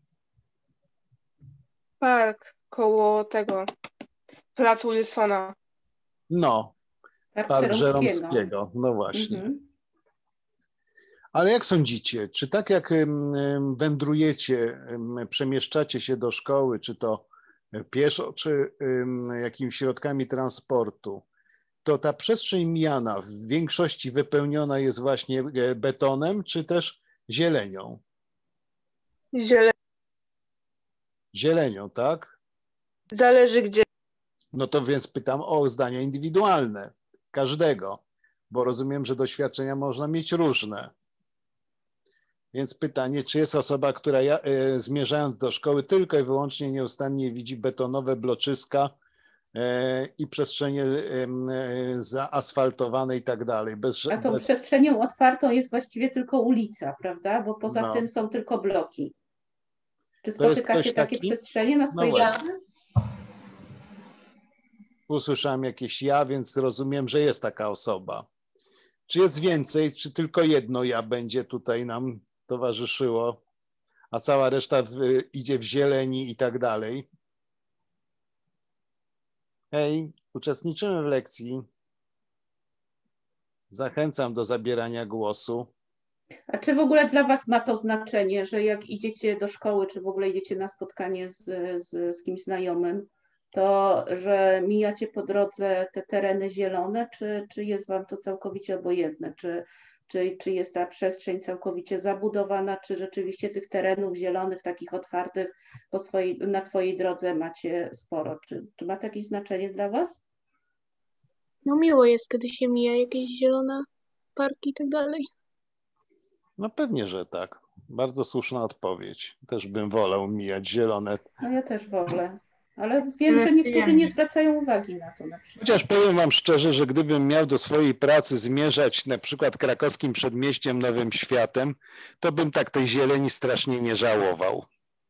Park koło tego placu Wilsona. No, Park, Park Żeromskiego. Żeromskiego, no właśnie. Mhm. Ale jak sądzicie, czy tak jak wędrujecie, przemieszczacie się do szkoły, czy to pieszo, czy jakimiś środkami transportu, to ta przestrzeń mijana w większości wypełniona jest właśnie betonem, czy też zielenią? Zielenią. Zielenią, tak? Zależy gdzie. No to więc pytam o zdania indywidualne każdego, bo rozumiem, że doświadczenia można mieć różne. Więc pytanie, czy jest osoba, która ja, e, zmierzając do szkoły tylko i wyłącznie nieustannie widzi betonowe bloczyska e, i przestrzenie e, e, zaasfaltowane i tak dalej. Bez, A tą bez... przestrzenią otwartą jest właściwie tylko ulica, prawda? Bo poza no. tym są tylko bloki. Czy To jest spotykacie ktoś takie taki? przestrzenie na swojej No drodze? Usłyszałem jakieś ja, więc rozumiem, że jest taka osoba. Czy jest więcej, czy tylko jedno ja będzie tutaj nam towarzyszyło, a cała reszta w, idzie w zieleni i tak dalej? Hej, uczestniczymy w lekcji. Zachęcam do zabierania głosu. A czy w ogóle dla was ma to znaczenie, że jak idziecie do szkoły, czy w ogóle idziecie na spotkanie z, z, z kimś znajomym, to że mijacie po drodze te tereny zielone, czy, czy jest wam to całkowicie obojętne? Czy, czy, czy jest ta przestrzeń całkowicie zabudowana, czy rzeczywiście tych terenów zielonych, takich otwartych po swojej, na swojej drodze macie sporo? Czy, czy ma to jakieś znaczenie dla was? No miło jest, kiedy się mija jakieś zielone parki i tak dalej. No pewnie, że tak. Bardzo słuszna odpowiedź. Też bym wolał mijać zielone. No ja też wolę. Ale wiem, że niektórzy nie zwracają uwagi na to na przykład. Chociaż powiem wam szczerze, że gdybym miał do swojej pracy zmierzać na przykład krakowskim przedmieściem Nowym Światem, to bym tak tej zieleni strasznie nie żałował.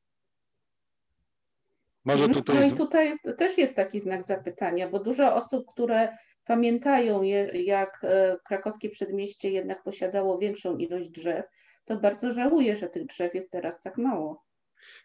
Może tutaj... No i tutaj też jest taki znak zapytania, bo dużo osób, które pamiętają, jak krakowskie przedmieście jednak posiadało większą ilość drzew, to bardzo żałuję, że tych drzew jest teraz tak mało.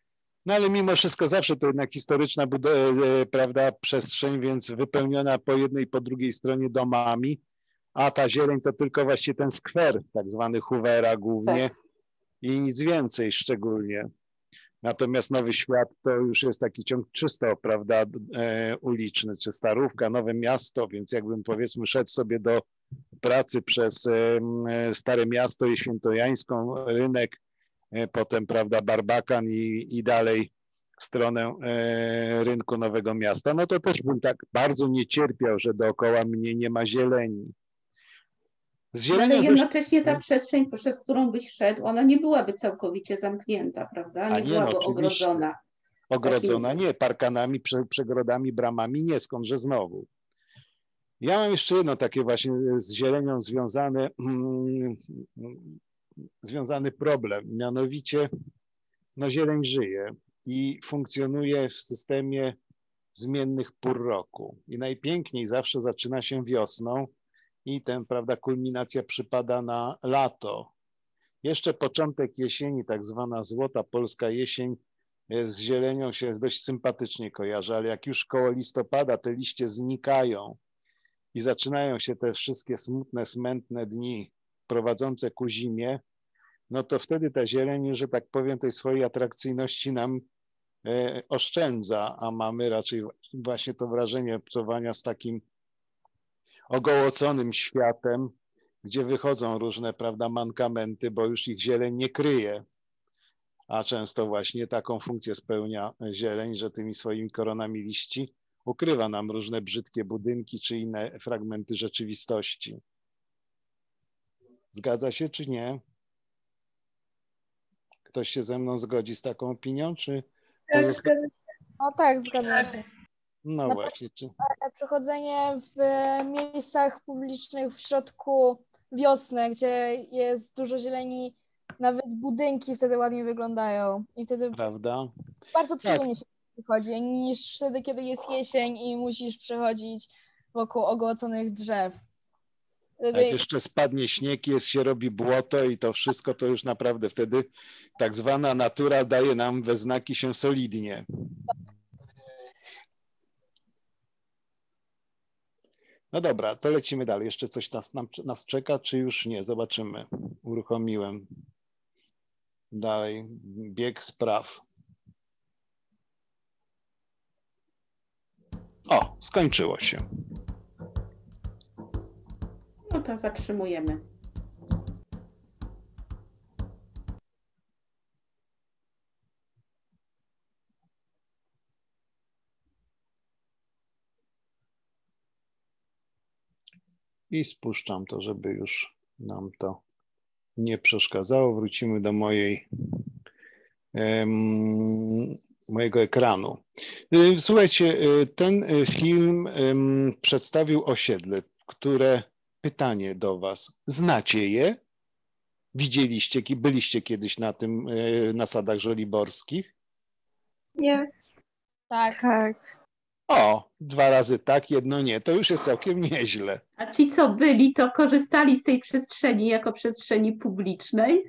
No ale mimo wszystko zawsze to jednak historyczna prawda, przestrzeń, więc wypełniona po jednej i po drugiej stronie domami, a ta zieleń to tylko właśnie ten skwer, tak zwany Hoovera głównie tak. I nic więcej szczególnie. Natomiast Nowy Świat to już jest taki ciąg czysto, prawda, e, uliczny, czy Starówka, Nowe Miasto, więc jakbym powiedzmy szedł sobie do pracy przez e, Stare Miasto i Świętojańską, rynek, e, potem, prawda, Barbakan i, i dalej w stronę e, rynku Nowego Miasta, no to też bym tak bardzo nie cierpiał, że dookoła mnie nie ma zieleni. Ale jednocześnie ta przestrzeń, przez którą byś szedł, ona nie byłaby całkowicie zamknięta, prawda? Nie, nie byłaby no, ogrodzona. Ogrodzona takim... nie, parkanami, przegrodami, bramami nie, skądże znowu. Ja mam jeszcze jedno takie właśnie z zielenią związane, mm, związany problem, mianowicie no zieleń żyje i funkcjonuje w systemie zmiennych pór roku. I najpiękniej zawsze zaczyna się wiosną, i ten, prawda, kulminacja przypada na lato. Jeszcze początek jesieni, tak zwana złota polska jesień, z zielenią się dość sympatycznie kojarzy, ale jak już koło listopada te liście znikają i zaczynają się te wszystkie smutne, smętne dni prowadzące ku zimie, no to wtedy ta zieleń, że tak powiem, tej swojej atrakcyjności nam e, oszczędza, a mamy raczej właśnie to wrażenie obcowania z takim ogołoconym światem, gdzie wychodzą różne, prawda, mankamenty, bo już ich zieleń nie kryje, a często właśnie taką funkcję spełnia zieleń, że tymi swoimi koronami liści ukrywa nam różne brzydkie budynki czy inne fragmenty rzeczywistości. Zgadza się czy nie? Ktoś się ze mną zgodzi z taką opinią, czy... Tak, zgadza się. O tak, zgadzam się. No Na właśnie. Czy... Przechodzenie w miejscach publicznych w środku wiosny, gdzie jest dużo zieleni, nawet budynki wtedy ładnie wyglądają. I wtedy prawda? Bardzo przyjemnie tak się wychodzi, niż wtedy, kiedy jest jesień i musisz przechodzić wokół ogołoconych drzew. Wtedy... Jak jeszcze spadnie śnieg, jest, się robi błoto i to wszystko, to już naprawdę wtedy tak zwana natura daje nam we znaki się solidnie. No dobra, to lecimy dalej. Jeszcze coś nas, nam, nas czeka, czy już nie? Zobaczymy. Uruchomiłem. Dalej. Bieg spraw. O, skończyło się. No to zatrzymujemy. I spuszczam to, żeby już nam to nie przeszkadzało. Wrócimy do mojej, um, mojego ekranu. Słuchajcie, ten film um, przedstawił osiedle, które, pytanie do was, znacie je? Widzieliście, byliście kiedyś na tym, na Sadach Żoliborskich? Nie. Tak. Tak. O, dwa razy tak, jedno nie. To już jest całkiem nieźle. A ci, co byli, to korzystali z tej przestrzeni jako przestrzeni publicznej?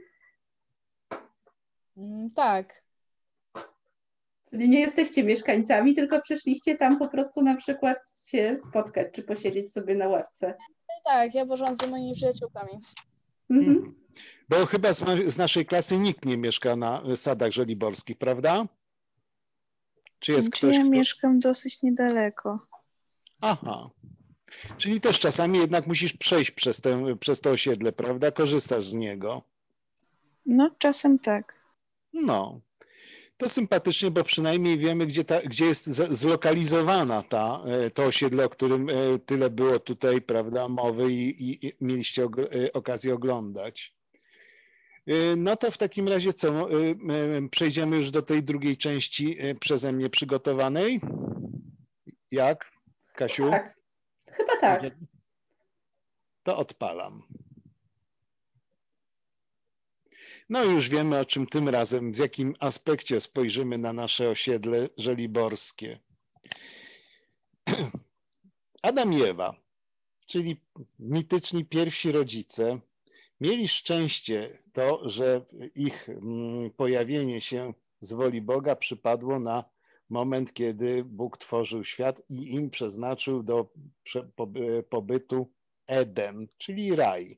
Mm, tak. Czyli nie jesteście mieszkańcami, tylko przyszliście tam po prostu na przykład się spotkać, czy posiedzieć sobie na ławce. Tak, ja poszłam z moimi przyjaciółkami. Mhm. Bo chyba z, z naszej klasy nikt nie mieszka na Sadach Żoliborskich, prawda? Czy jest Czy ktoś, ja kto... mieszkam dosyć niedaleko. Aha. Czyli też czasami jednak musisz przejść przez, tę, przez to osiedle, prawda? Korzystasz z niego. No, czasem tak. No. To sympatycznie, bo przynajmniej wiemy, gdzie, ta, gdzie jest zlokalizowana ta, to osiedle, o którym tyle było tutaj, prawda, mowy i, i, i mieliście okazję oglądać. No to w takim razie co? Przejdziemy już do tej drugiej części przeze mnie przygotowanej. Jak, Kasiu? Tak, chyba tak. To odpalam. No już wiemy, o czym tym razem, w jakim aspekcie spojrzymy na nasze osiedle żoliborskie. Adam i Ewa, czyli mityczni pierwsi rodzice, mieli szczęście to, że ich pojawienie się z woli Boga przypadło na moment, kiedy Bóg tworzył świat i im przeznaczył do pobytu Eden, czyli raj.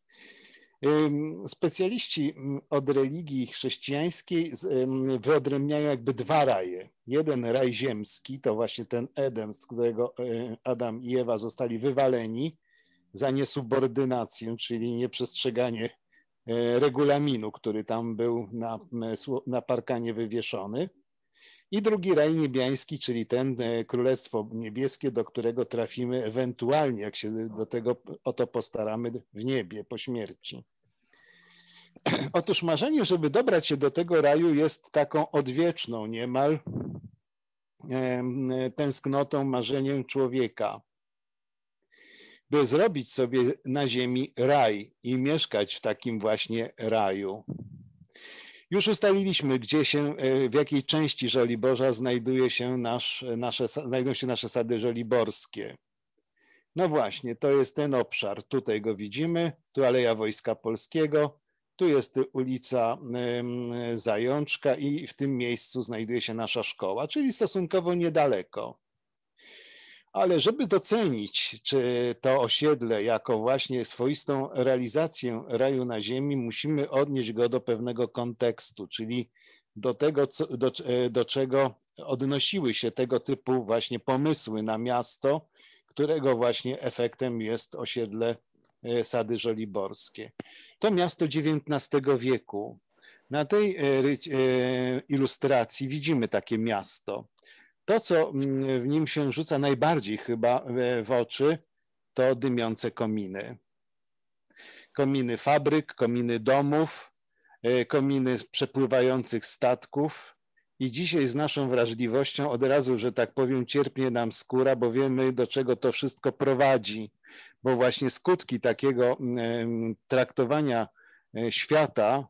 Specjaliści od religii chrześcijańskiej wyodrębniają jakby dwa raje. Jeden raj ziemski, to właśnie ten Eden, z którego Adam i Ewa zostali wywaleni za niesubordynację, czyli nieprzestrzeganie regulaminu, który tam był na, na parkanie wywieszony. I drugi raj niebiański, czyli ten królestwo niebieskie, do którego trafimy ewentualnie, jak się do tego o to postaramy w niebie po śmierci. Otóż marzenie, żeby dobrać się do tego raju, jest taką odwieczną niemal tęsknotą, marzeniem człowieka, by zrobić sobie na ziemi raj i mieszkać w takim właśnie raju. Już ustaliliśmy, gdzie się, w jakiej części Żoliborza znajduje się nasz, nasze, znajdują się nasze sady żoliborskie. No właśnie, to jest ten obszar. Tutaj go widzimy, tu Aleja Wojska Polskiego, tu jest ulica Zajączka i w tym miejscu znajduje się nasza szkoła, czyli stosunkowo niedaleko. Ale żeby docenić czy to osiedle jako właśnie swoistą realizację raju na ziemi, musimy odnieść go do pewnego kontekstu, czyli do tego, co, do, do czego odnosiły się tego typu właśnie pomysły na miasto, którego właśnie efektem jest osiedle Sady Żoliborskie. To miasto dziewiętnastego wieku. Na tej ilustracji widzimy takie miasto. To, co w nim się rzuca najbardziej chyba w oczy, to dymiące kominy. Kominy fabryk, kominy domów, kominy przepływających statków. I dzisiaj z naszą wrażliwością od razu, że tak powiem, cierpnie nam skóra, bo wiemy, do czego to wszystko prowadzi. Bo właśnie skutki takiego traktowania świata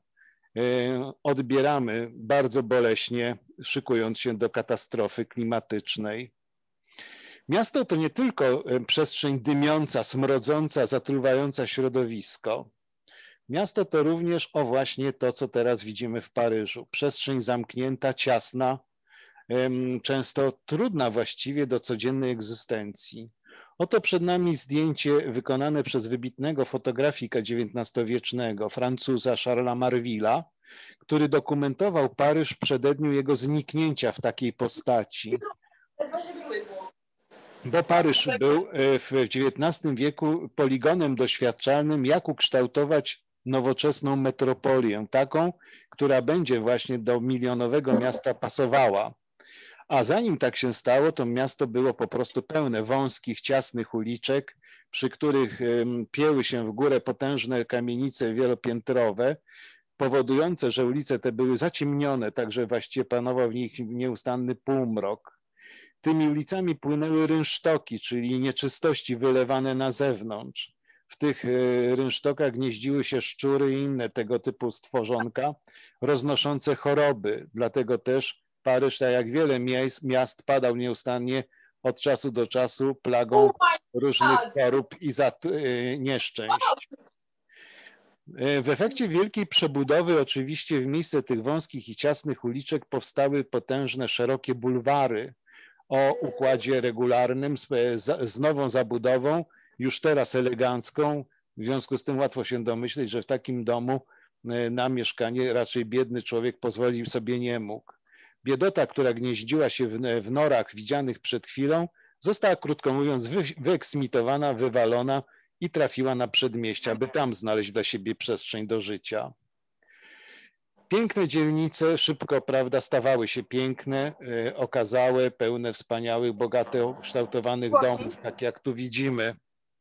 odbieramy bardzo boleśnie, szykując się do katastrofy klimatycznej. Miasto to nie tylko przestrzeń dymiąca, smrodząca, zatruwająca środowisko. Miasto to również, o właśnie to, co teraz widzimy w Paryżu. Przestrzeń zamknięta, ciasna, często trudna właściwie do codziennej egzystencji. Oto przed nami zdjęcie wykonane przez wybitnego fotografika dziewiętnastowiecznego, Francuza Charlesa Marville'a, który dokumentował Paryż w przededniu jego zniknięcia w takiej postaci. Bo Paryż był w dziewiętnastym wieku poligonem doświadczalnym, jak ukształtować nowoczesną metropolię, taką, która będzie właśnie do milionowego miasta pasowała. A zanim tak się stało, to miasto było po prostu pełne wąskich, ciasnych uliczek, przy których pieły się w górę potężne kamienice wielopiętrowe, powodujące, że ulice te były zaciemnione, także właściwie panował w nich nieustanny półmrok. Tymi ulicami płynęły rynsztoki, czyli nieczystości wylewane na zewnątrz. W tych rynsztokach gnieździły się szczury i inne tego typu stworzonka, roznoszące choroby. Dlatego też Paryż, tak jak wiele miast, miast padał nieustannie od czasu do czasu plagą różnych chorób i nieszczęść. W efekcie wielkiej przebudowy oczywiście w miejsce tych wąskich i ciasnych uliczek powstały potężne, szerokie bulwary o układzie regularnym z, z nową zabudową, już teraz elegancką. W związku z tym łatwo się domyśleć, że w takim domu na mieszkanie raczej biedny człowiek pozwolił sobie nie mógł. Biedota, która gnieździła się w, w norach widzianych przed chwilą, została, krótko mówiąc, wy, wyeksmitowana, wywalona i trafiła na przedmieścia, by tam znaleźć dla siebie przestrzeń do życia. Piękne dzielnice szybko, prawda, stawały się piękne, y, okazałe, pełne wspaniałych, bogato kształtowanych domów, tak jak tu widzimy.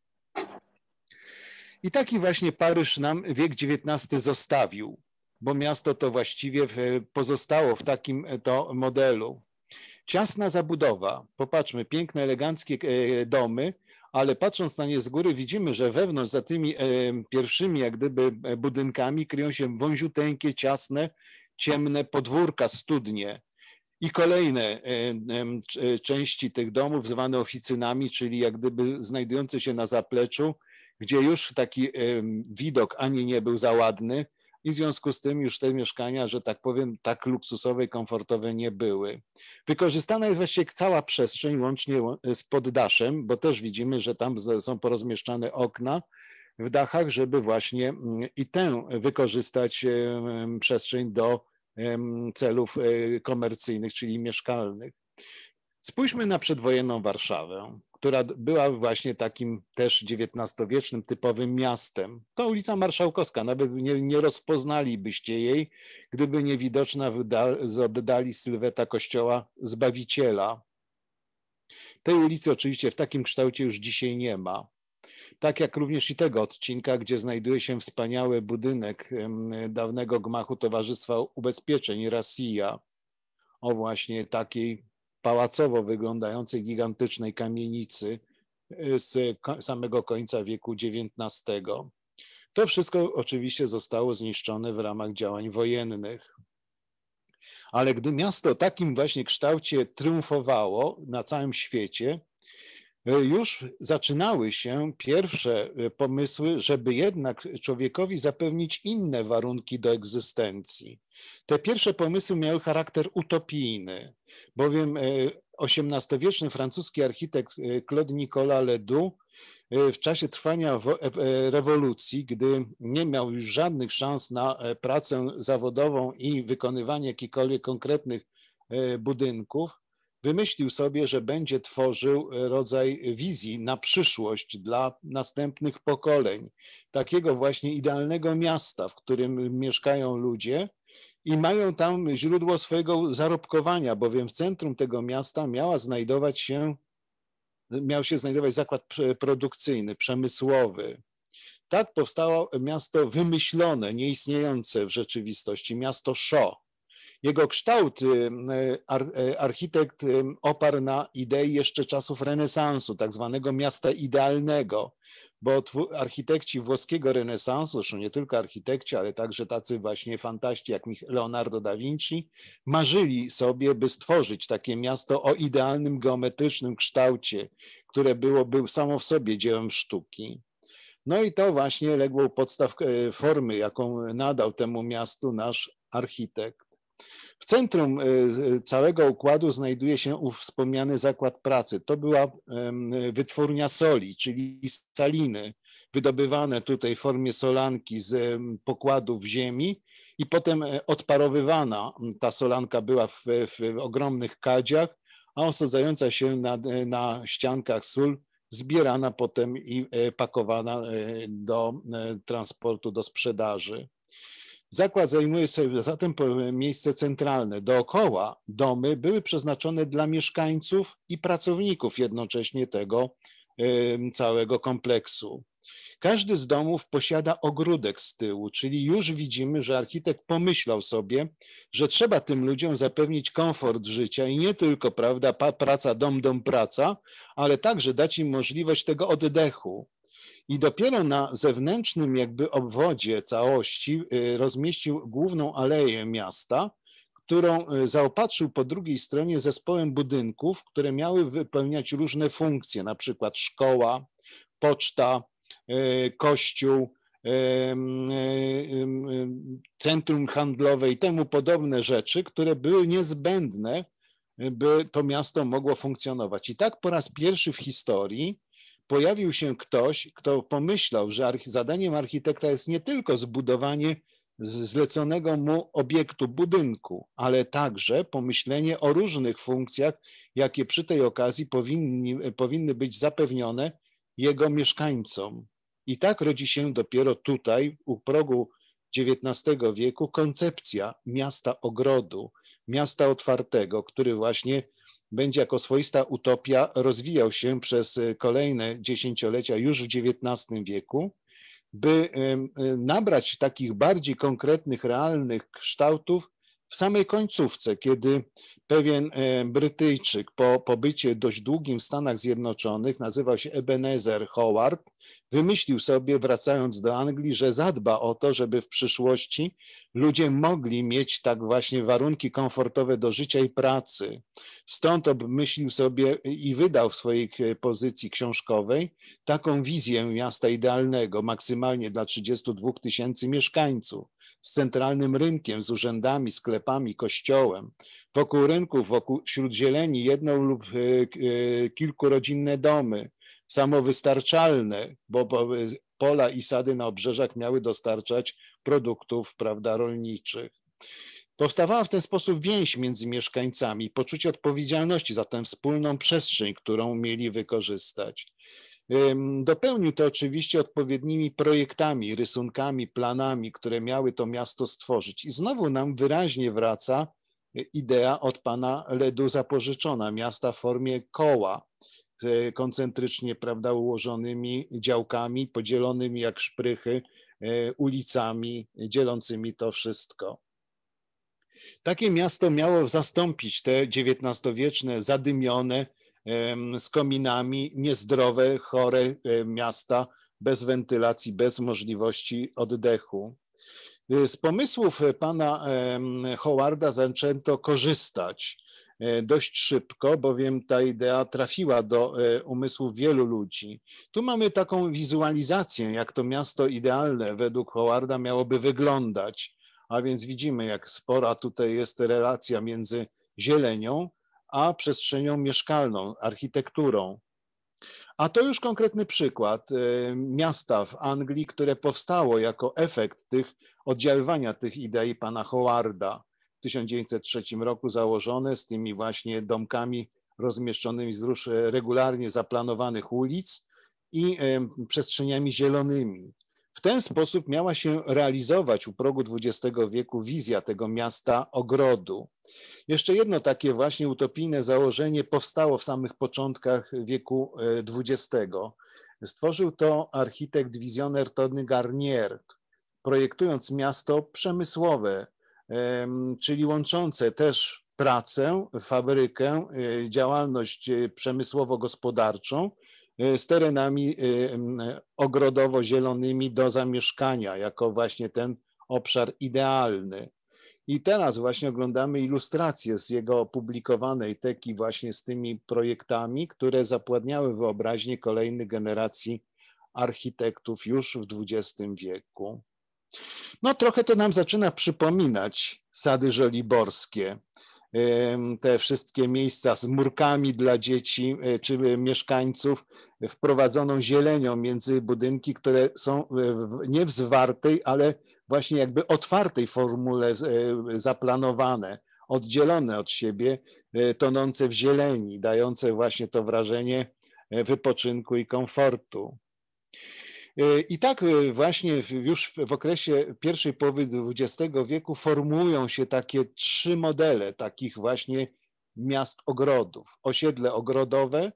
I taki właśnie Paryż nam wiek dziewiętnasty zostawił, bo miasto to właściwie pozostało w takim to modelu. Ciasna zabudowa, popatrzmy, piękne, eleganckie domy, ale patrząc na nie z góry widzimy, że wewnątrz za tymi pierwszymi jak gdyby budynkami kryją się wąziuteńkie, ciasne, ciemne podwórka, studnie i kolejne części tych domów zwane oficynami, czyli jak gdyby znajdujące się na zapleczu, gdzie już taki widok ani nie był za ładny, i w związku z tym już te mieszkania, że tak powiem, tak luksusowe i komfortowe nie były. Wykorzystana jest właściwie cała przestrzeń, łącznie z poddaszem, bo też widzimy, że tam są porozmieszczane okna w dachach, żeby właśnie i tę wykorzystać przestrzeń do celów komercyjnych, czyli mieszkalnych. Spójrzmy na przedwojenną Warszawę, która była właśnie takim też dziewiętnastowiecznym typowym miastem. To ulica Marszałkowska, nawet nie, nie rozpoznalibyście jej, gdyby nie widoczna z oddali sylweta kościoła Zbawiciela. Tej ulicy oczywiście w takim kształcie już dzisiaj nie ma. Tak jak również i tego odcinka, gdzie znajduje się wspaniały budynek dawnego gmachu Towarzystwa Ubezpieczeń Rasija, o właśnie takiej pałacowo wyglądającej gigantycznej kamienicy z samego końca wieku dziewiętnastego. To wszystko oczywiście zostało zniszczone w ramach działań wojennych. Ale gdy miasto o takim właśnie kształcie triumfowało na całym świecie, już zaczynały się pierwsze pomysły, żeby jednak człowiekowi zapewnić inne warunki do egzystencji. Te pierwsze pomysły miały charakter utopijny, bowiem osiemnastowieczny francuski architekt Claude Nicolas Ledoux w czasie trwania rewolucji, gdy nie miał już żadnych szans na pracę zawodową i wykonywanie jakichkolwiek konkretnych budynków, wymyślił sobie, że będzie tworzył rodzaj wizji na przyszłość dla następnych pokoleń, takiego właśnie idealnego miasta, w którym mieszkają ludzie i mają tam źródło swojego zarobkowania, bowiem w centrum tego miasta miała znajdować się, miał się znajdować zakład produkcyjny, przemysłowy. Tak powstało miasto wymyślone, nieistniejące w rzeczywistości, miasto Sceaux. Jego kształt architekt oparł na idei jeszcze czasów renesansu, tak zwanego miasta idealnego, bo architekci włoskiego renesansu, zresztą nie tylko architekci, ale także tacy właśnie fantaści jak Leonardo da Vinci, marzyli sobie, by stworzyć takie miasto o idealnym geometrycznym kształcie, które byłoby samo w sobie dziełem sztuki. No i to właśnie legło u podstaw formy, jaką nadał temu miastu nasz architekt. W centrum całego układu znajduje się ów wspomniany zakład pracy. To była wytwórnia soli, czyli saliny, wydobywane tutaj w formie solanki z pokładów ziemi i potem odparowywana. Ta solanka była w, w ogromnych kadziach, a osadzająca się na, na ściankach sól zbierana potem i pakowana do transportu, do sprzedaży. Zakład zajmuje sobie zatem miejsce centralne. Dookoła domy były przeznaczone dla mieszkańców i pracowników jednocześnie tego całego kompleksu. Każdy z domów posiada ogródek z tyłu, czyli już widzimy, że architekt pomyślał sobie, że trzeba tym ludziom zapewnić komfort życia i nie tylko, prawda, praca, dom, dom, praca, ale także dać im możliwość tego oddechu. I dopiero na zewnętrznym jakby obwodzie całości rozmieścił główną aleję miasta, którą zaopatrzył po drugiej stronie zespołem budynków, które miały wypełniać różne funkcje, na przykład szkoła, poczta, kościół, centrum handlowe i temu podobne rzeczy, które były niezbędne, by to miasto mogło funkcjonować. I tak po raz pierwszy w historii pojawił się ktoś, kto pomyślał, że zadaniem architekta jest nie tylko zbudowanie zleconego mu obiektu, budynku, ale także pomyślenie o różnych funkcjach, jakie przy tej okazji powinni, powinny być zapewnione jego mieszkańcom. I tak rodzi się dopiero tutaj, u progu dziewiętnastego wieku, koncepcja miasta ogrodu, miasta otwartego, który właśnie będzie jako swoista utopia rozwijał się przez kolejne dziesięciolecia już w dziewiętnastym wieku, by nabrać takich bardziej konkretnych, realnych kształtów w samej końcówce, kiedy pewien Brytyjczyk po pobycie dość długim w Stanach Zjednoczonych, nazywał się Ebenezer Howard, wymyślił sobie, wracając do Anglii, że zadba o to, żeby w przyszłości ludzie mogli mieć tak właśnie warunki komfortowe do życia i pracy. Stąd obmyślił sobie i wydał w swojej pozycji książkowej taką wizję miasta idealnego, maksymalnie dla trzydziestu dwóch tysięcy mieszkańców, z centralnym rynkiem, z urzędami, sklepami, kościołem. Wokół rynków, wokół, wśród zieleni jedno lub kilkurodzinne domy, samowystarczalne, bo pola i sady na obrzeżach miały dostarczać produktów, prawda, rolniczych. Powstawała w ten sposób więź między mieszkańcami, poczucie odpowiedzialności za tę wspólną przestrzeń, którą mieli wykorzystać. Dopełnił to oczywiście odpowiednimi projektami, rysunkami, planami, które miały to miasto stworzyć. I znowu nam wyraźnie wraca idea od pana Ledoux zapożyczona, miasta w formie koła, koncentrycznie, prawda, ułożonymi działkami, podzielonymi jak szprychy, ulicami, dzielącymi to wszystko. Takie miasto miało zastąpić te dziewiętnastowieczne, zadymione, z kominami, niezdrowe, chore miasta, bez wentylacji, bez możliwości oddechu. Z pomysłów pana Howarda zaczęto korzystać dość szybko, bowiem ta idea trafiła do umysłów wielu ludzi. Tu mamy taką wizualizację, jak to miasto idealne według Howarda miałoby wyglądać, a więc widzimy, jak spora tutaj jest relacja między zielenią a przestrzenią mieszkalną, architekturą. A to już konkretny przykład miasta w Anglii, które powstało jako efekt tych oddziaływania tych idei pana Howarda. W tysiąc dziewięćset trzecim roku założone z tymi właśnie domkami rozmieszczonymi wzdłuż regularnie zaplanowanych ulic i przestrzeniami zielonymi. W ten sposób miała się realizować u progu dwudziestego wieku wizja tego miasta ogrodu. Jeszcze jedno takie właśnie utopijne założenie powstało w samych początkach wieku dwudziestego. Stworzył to architekt wizjoner Tony Garnier, projektując miasto przemysłowe, czyli łączące też pracę, fabrykę, działalność przemysłowo-gospodarczą z terenami ogrodowo-zielonymi do zamieszkania, jako właśnie ten obszar idealny. I teraz właśnie oglądamy ilustracje z jego opublikowanej teki właśnie z tymi projektami, które zapładniały wyobraźnię kolejnych generacji architektów już w dwudziestym wieku. No trochę to nam zaczyna przypominać sady żoliborskie, te wszystkie miejsca z murkami dla dzieci czy mieszkańców, wprowadzoną zielenią między budynki, które są nie w zwartej, ale właśnie jakby otwartej formule zaplanowane, oddzielone od siebie, tonące w zieleni, dające właśnie to wrażenie wypoczynku i komfortu. I tak właśnie już w okresie pierwszej połowy dwudziestego wieku formują się takie trzy modele takich właśnie miast ogrodów. Osiedle ogrodowe,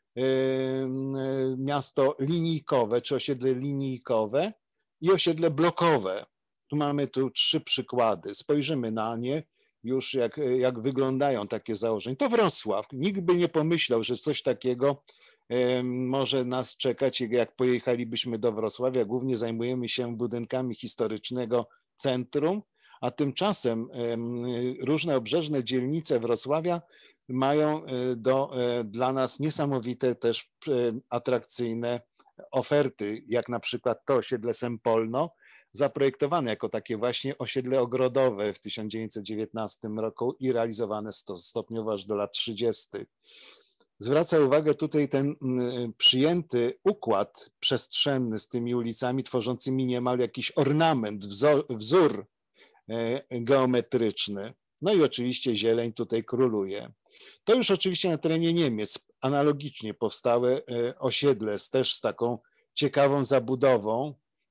miasto linijkowe czy osiedle linijkowe i osiedle blokowe. Tu mamy tu trzy przykłady. Spojrzymy na nie już jak, jak wyglądają takie założenia. To Wrocław. Nikt by nie pomyślał, że coś takiego może nas czekać, jak pojechalibyśmy do Wrocławia. Głównie zajmujemy się budynkami historycznego centrum, a tymczasem różne obrzeżne dzielnice Wrocławia mają do, dla nas niesamowite też atrakcyjne oferty, jak na przykład to osiedle Sempolno, zaprojektowane jako takie właśnie osiedle ogrodowe w tysiąc dziewięćset dziewiętnastym roku i realizowane stopniowo aż do lat trzydziestych. Zwraca uwagę tutaj ten przyjęty układ przestrzenny z tymi ulicami tworzącymi niemal jakiś ornament, wzór, wzór geometryczny. No i oczywiście zieleń tutaj króluje. To już oczywiście na terenie Niemiec analogicznie powstałe osiedle z, też z taką ciekawą zabudową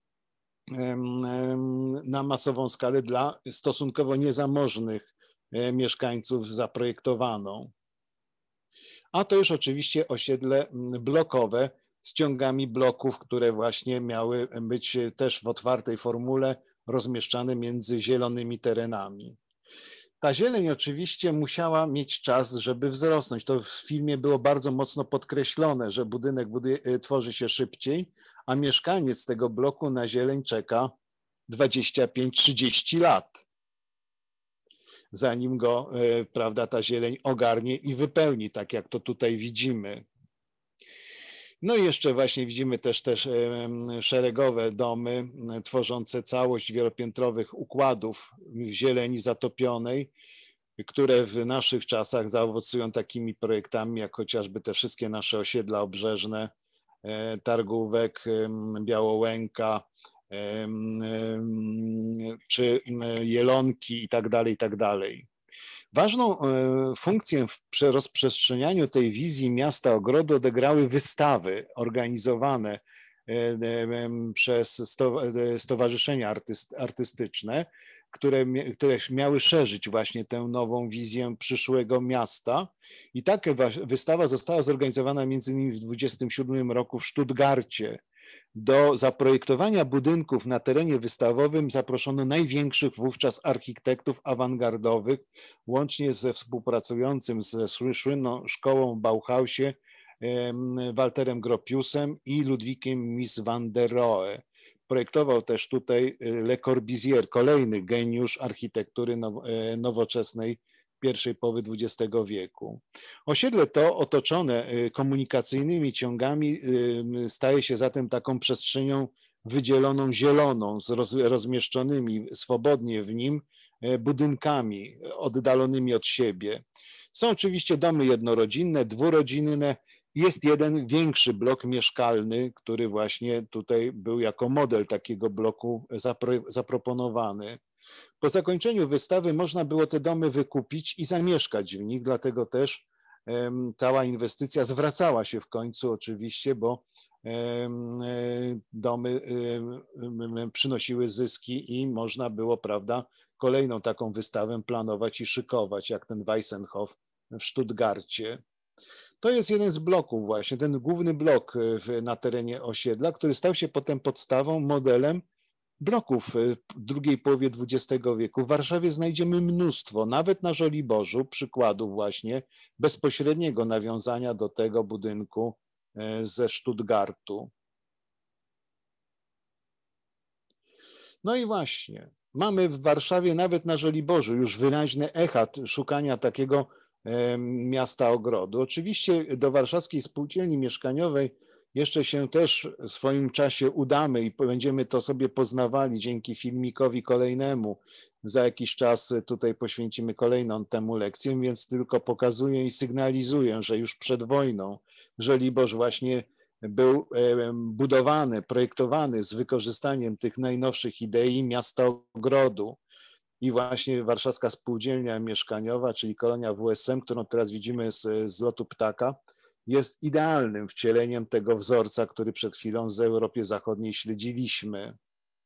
na masową skalę dla stosunkowo niezamożnych mieszkańców zaprojektowaną. A to już oczywiście osiedle blokowe z ciągami bloków, które właśnie miały być też w otwartej formule rozmieszczane między zielonymi terenami. Ta zieleń oczywiście musiała mieć czas, żeby wzrosnąć. To w filmie było bardzo mocno podkreślone, że budynek budy tworzy się szybciej, a mieszkaniec tego bloku na zieleń czeka dwadzieścia pięć trzydzieści lat, zanim go, prawda, ta zieleń ogarnie i wypełni, tak jak to tutaj widzimy. No i jeszcze właśnie widzimy też, też szeregowe domy tworzące całość wielopiętrowych układów w zieleni zatopionej, które w naszych czasach zaowocują takimi projektami, jak chociażby te wszystkie nasze osiedla obrzeżne, Targówek, Białołęka, czy Jelonki i tak dalej, i tak dalej. Ważną funkcję w rozprzestrzenianiu tej wizji miasta ogrodu odegrały wystawy organizowane przez stowarzyszenia artystyczne, które, które miały szerzyć właśnie tę nową wizję przyszłego miasta. I taka wystawa została zorganizowana między innymi w dwudziestym siódmym roku w Stuttgarcie. Do zaprojektowania budynków na terenie wystawowym zaproszono największych wówczas architektów awangardowych, łącznie ze współpracującym ze słynną szkołą w Bauhausie Walterem Gropiusem i Ludwikiem Mies van der Rohe. Projektował też tutaj Le Corbusier, kolejny geniusz architektury nowoczesnej pierwszej połowy dwudziestego wieku. Osiedle to, otoczone komunikacyjnymi ciągami, staje się zatem taką przestrzenią wydzieloną zieloną, z rozmieszczonymi swobodnie w nim budynkami oddalonymi od siebie. Są oczywiście domy jednorodzinne, dwurodzinne. Jest jeden większy blok mieszkalny, który właśnie tutaj był jako model takiego bloku zapro, zaproponowany. Po zakończeniu wystawy można było te domy wykupić i zamieszkać w nich, dlatego też um, cała inwestycja zwracała się w końcu oczywiście, bo um, domy um, przynosiły zyski i można było, prawda, kolejną taką wystawę planować i szykować, jak ten Weissenhof w Stuttgarcie. To jest jeden z bloków właśnie, ten główny blok w, na terenie osiedla, który stał się potem podstawą, modelem bloków w drugiej połowie dwudziestego wieku. W Warszawie znajdziemy mnóstwo, nawet na Żoliborzu, przykładów właśnie bezpośredniego nawiązania do tego budynku ze Stuttgartu. No i właśnie, mamy w Warszawie nawet na Żoliborzu już wyraźny echat szukania takiego miasta ogrodu. Oczywiście do Warszawskiej Spółdzielni Mieszkaniowej jeszcze się też w swoim czasie udamy i będziemy to sobie poznawali dzięki filmikowi kolejnemu. Za jakiś czas tutaj poświęcimy kolejną temu lekcję, więc tylko pokazuję i sygnalizuję, że już przed wojną Żoliborz właśnie był budowany, projektowany z wykorzystaniem tych najnowszych idei miasta ogrodu. I właśnie Warszawska Spółdzielnia Mieszkaniowa, czyli kolonia W S M, którą teraz widzimy z, z lotu ptaka, jest idealnym wcieleniem tego wzorca, który przed chwilą z Europy Zachodniej śledziliśmy.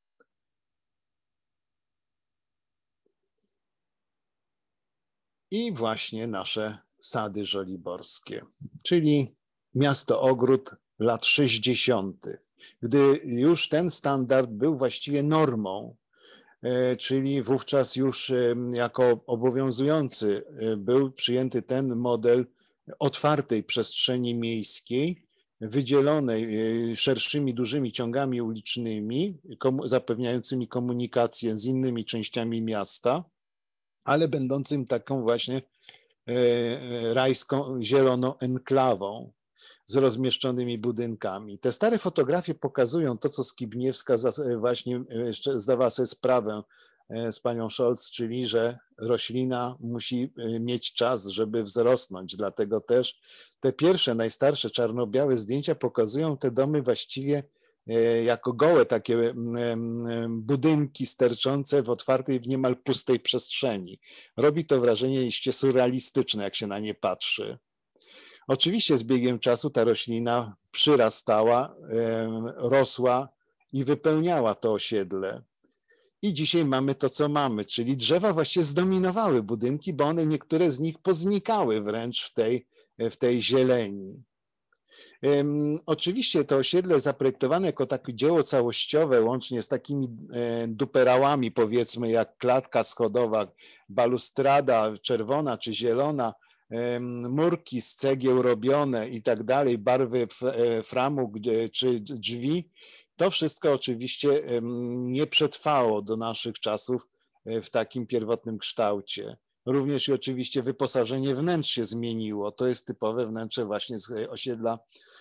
I właśnie nasze sady żoliborskie, czyli miasto ogród lat sześćdziesiątych, gdy już ten standard był właściwie normą, czyli wówczas już jako obowiązujący był przyjęty ten model otwartej przestrzeni miejskiej, wydzielonej szerszymi, dużymi ciągami ulicznymi, zapewniającymi komunikację z innymi częściami miasta, ale będącym taką właśnie rajską, zieloną enklawą z rozmieszczonymi budynkami. Te stare fotografie pokazują to, co Skibniewska właśnie zdawała sobie sprawę z panią Scholz, czyli że roślina musi mieć czas, żeby wzrosnąć. Dlatego też te pierwsze, najstarsze czarno-białe zdjęcia pokazują te domy właściwie jako gołe takie budynki sterczące w otwartej, w niemal pustej przestrzeni. Robi to wrażenie iście surrealistyczne, jak się na nie patrzy. Oczywiście z biegiem czasu ta roślina przyrastała, rosła i wypełniała to osiedle. I dzisiaj mamy to, co mamy, czyli drzewa właściwie zdominowały budynki, bo one, niektóre z nich poznikały wręcz w tej, w tej zieleni. Oczywiście to osiedle zaprojektowane jako takie dzieło całościowe, łącznie z takimi duperałami, powiedzmy, jak klatka schodowa, balustrada czerwona czy zielona, murki z cegieł robione i tak dalej, barwy framu czy drzwi, to wszystko oczywiście nie przetrwało do naszych czasów w takim pierwotnym kształcie. Również i oczywiście wyposażenie wnętrz się zmieniło. To jest typowe wnętrze właśnie z osiedla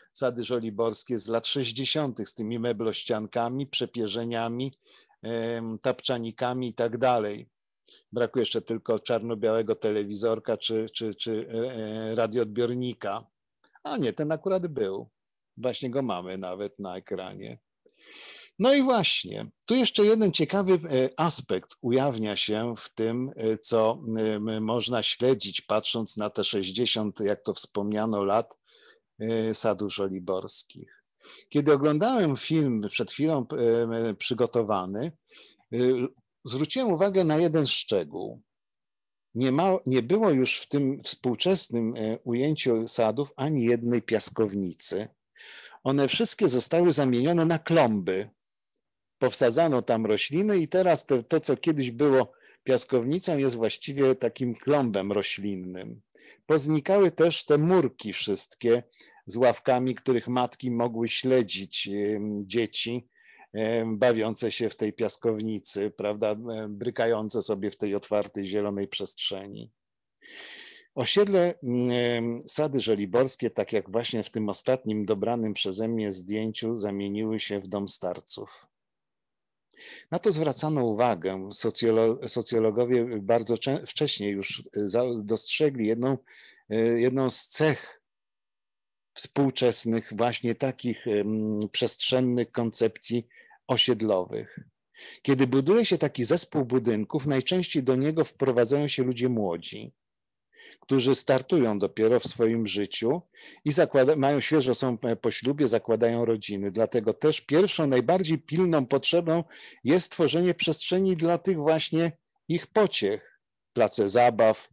Sady Żoliborskie z lat sześćdziesiątych z tymi meblościankami, przepierzeniami, tapczanikami i tak dalej. Brakuje jeszcze tylko czarno-białego telewizorka czy, czy, czy radioodbiornika. A nie, ten akurat był. Właśnie go mamy nawet na ekranie. No i właśnie, tu jeszcze jeden ciekawy aspekt ujawnia się w tym, co można śledzić, patrząc na te sześćdziesiąt, jak to wspomniano, lat Sadów Żoliborskich. Kiedy oglądałem film przed chwilą przygotowany, zwróciłem uwagę na jeden szczegół. Nie, ma, nie było już w tym współczesnym ujęciu sadów ani jednej piaskownicy. One wszystkie zostały zamienione na klomby. Powsadzano tam rośliny i teraz to, to, co kiedyś było piaskownicą, jest właściwie takim klombem roślinnym. Poznikały też te murki wszystkie z ławkami, których matki mogły śledzić dzieci bawiące się w tej piaskownicy, prawda, brykające sobie w tej otwartej, zielonej przestrzeni. Osiedle Sady Żoliborskie, tak jak właśnie w tym ostatnim dobranym przeze mnie zdjęciu, zamieniły się w dom starców. Na to zwracano uwagę. Socjolo- socjologowie bardzo wcześnie już dostrzegli jedną, jedną z cech współczesnych właśnie takich przestrzennych koncepcji osiedlowych. Kiedy buduje się taki zespół budynków, najczęściej do niego wprowadzają się ludzie młodzi, którzy startują dopiero w swoim życiu i zakłada, mają świeżo, są po ślubie, zakładają rodziny. Dlatego też pierwszą, najbardziej pilną potrzebą jest tworzenie przestrzeni dla tych właśnie ich pociech. Place zabaw,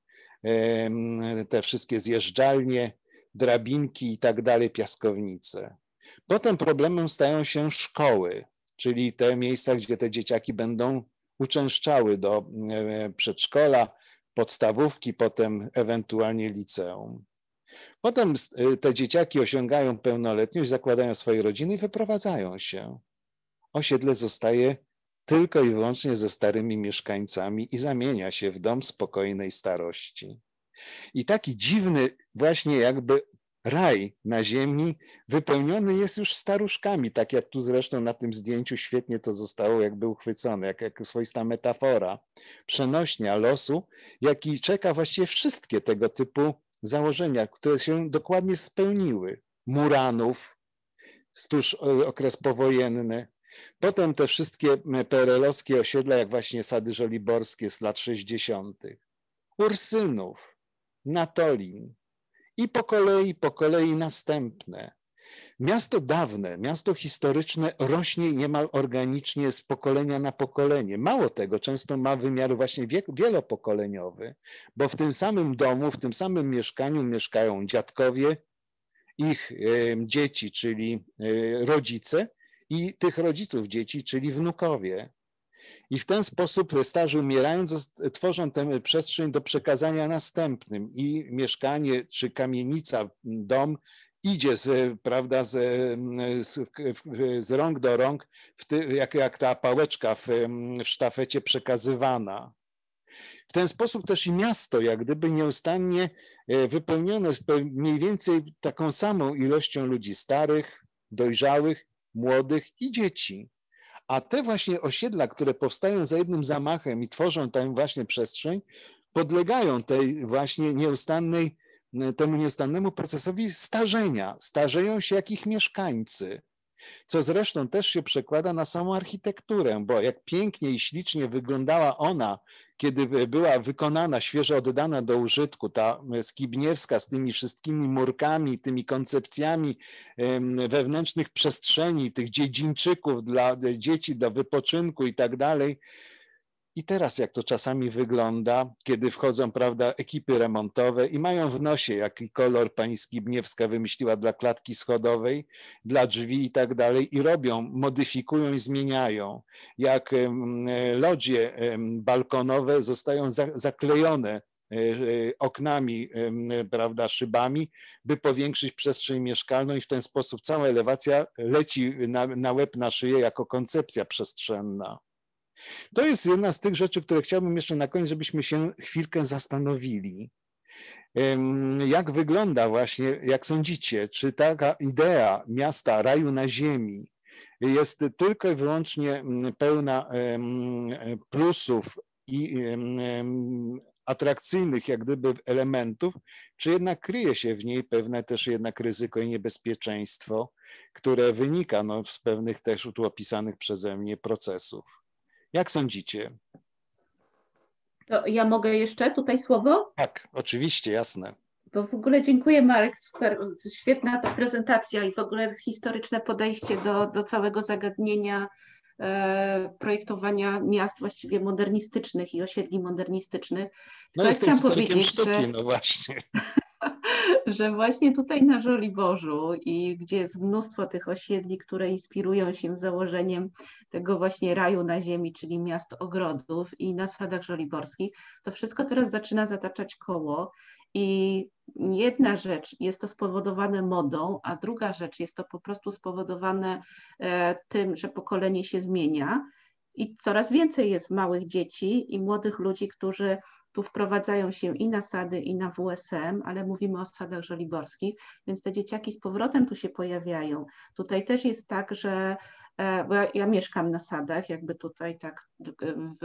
te wszystkie zjeżdżalnie, drabinki i tak dalej, piaskownice. Potem problemem stają się szkoły, czyli te miejsca, gdzie te dzieciaki będą uczęszczały do przedszkola, podstawówki, potem ewentualnie liceum. Potem te dzieciaki osiągają pełnoletność, zakładają swoje rodziny i wyprowadzają się. Osiedle zostaje tylko i wyłącznie ze starymi mieszkańcami i zamienia się w dom spokojnej starości. I taki dziwny właśnie jakby raj na ziemi wypełniony jest już staruszkami, tak jak tu zresztą na tym zdjęciu świetnie to zostało jakby uchwycone, jak, jak swoista metafora, przenośnia losu, jaki czeka właściwie wszystkie tego typu założenia, które się dokładnie spełniły. Muranów, tuż okres powojenny, potem te wszystkie P R L-owskie osiedla, jak właśnie Sady Żoliborskie z lat sześćdziesiątych, Ursynów, Natolin i po kolei, po kolei następne. Miasto dawne, miasto historyczne rośnie niemal organicznie z pokolenia na pokolenie. Mało tego, często ma wymiar właśnie wielopokoleniowy, bo w tym samym domu, w tym samym mieszkaniu mieszkają dziadkowie, ich dzieci, czyli rodzice i tych rodziców dzieci, czyli wnukowie. I w ten sposób starzy umierając tworzą tę przestrzeń do przekazania następnym i mieszkanie czy kamienica, dom idzie z, prawda, z, z, z rąk do rąk, w ty, jak, jak ta pałeczka w, w sztafecie przekazywana. W ten sposób też i miasto jak gdyby nieustannie wypełnione jest mniej więcej taką samą ilością ludzi starych, dojrzałych, młodych i dzieci. A te właśnie osiedla, które powstają za jednym zamachem i tworzą tam właśnie przestrzeń, podlegają tej właśnie nieustannej, temu nieustannemu procesowi starzenia. Starzeją się jak ich mieszkańcy, co zresztą też się przekłada na samą architekturę, bo jak pięknie i ślicznie wyglądała ona, kiedy była wykonana, świeżo oddana do użytku, ta skibniewska z tymi wszystkimi murkami, tymi koncepcjami wewnętrznych przestrzeni, tych dziedzińczyków dla dzieci, do wypoczynku i tak dalej. I teraz jak to czasami wygląda, kiedy wchodzą, prawda, ekipy remontowe i mają w nosie, jaki kolor pani Skibniewska wymyśliła dla klatki schodowej, dla drzwi i tak dalej i robią, modyfikują i zmieniają. Jak lodzie balkonowe zostają zaklejone oknami, prawda, szybami, by powiększyć przestrzeń mieszkalną i w ten sposób cała elewacja leci na, na łeb, na szyję jako koncepcja przestrzenna. To jest jedna z tych rzeczy, które chciałbym jeszcze na koniec, żebyśmy się chwilkę zastanowili. Jak wygląda właśnie, jak sądzicie, czy taka idea miasta raju na ziemi jest tylko i wyłącznie pełna plusów i atrakcyjnych jak gdyby elementów, czy jednak kryje się w niej pewne też jednak ryzyko i niebezpieczeństwo, które wynika no, z pewnych też tu opisanych przeze mnie procesów. Jak sądzicie? To ja mogę jeszcze tutaj słowo? Tak, oczywiście, jasne. Bo w ogóle dziękuję, Marek, super, świetna ta prezentacja i w ogóle historyczne podejście do, do całego zagadnienia e, projektowania miast właściwie modernistycznych i osiedli modernistycznych. No ja jestem chciałam historykiem powiedzieć, sztuki, że, no właśnie. że właśnie tutaj na Żoliborzu i gdzie jest mnóstwo tych osiedli, które inspirują się założeniem tego właśnie raju na ziemi, czyli miast ogrodów i na Sadach Żoliborskich, to wszystko teraz zaczyna zataczać koło. I jedna rzecz jest to spowodowane modą, a druga rzecz jest to po prostu spowodowane e, tym, że pokolenie się zmienia i coraz więcej jest małych dzieci i młodych ludzi, którzy tu wprowadzają się i na sady, i na W S M, ale mówimy o sadach żoliborskich, więc te dzieciaki z powrotem tu się pojawiają. Tutaj też jest tak, że e, bo ja, ja mieszkam na sadach, jakby tutaj tak w,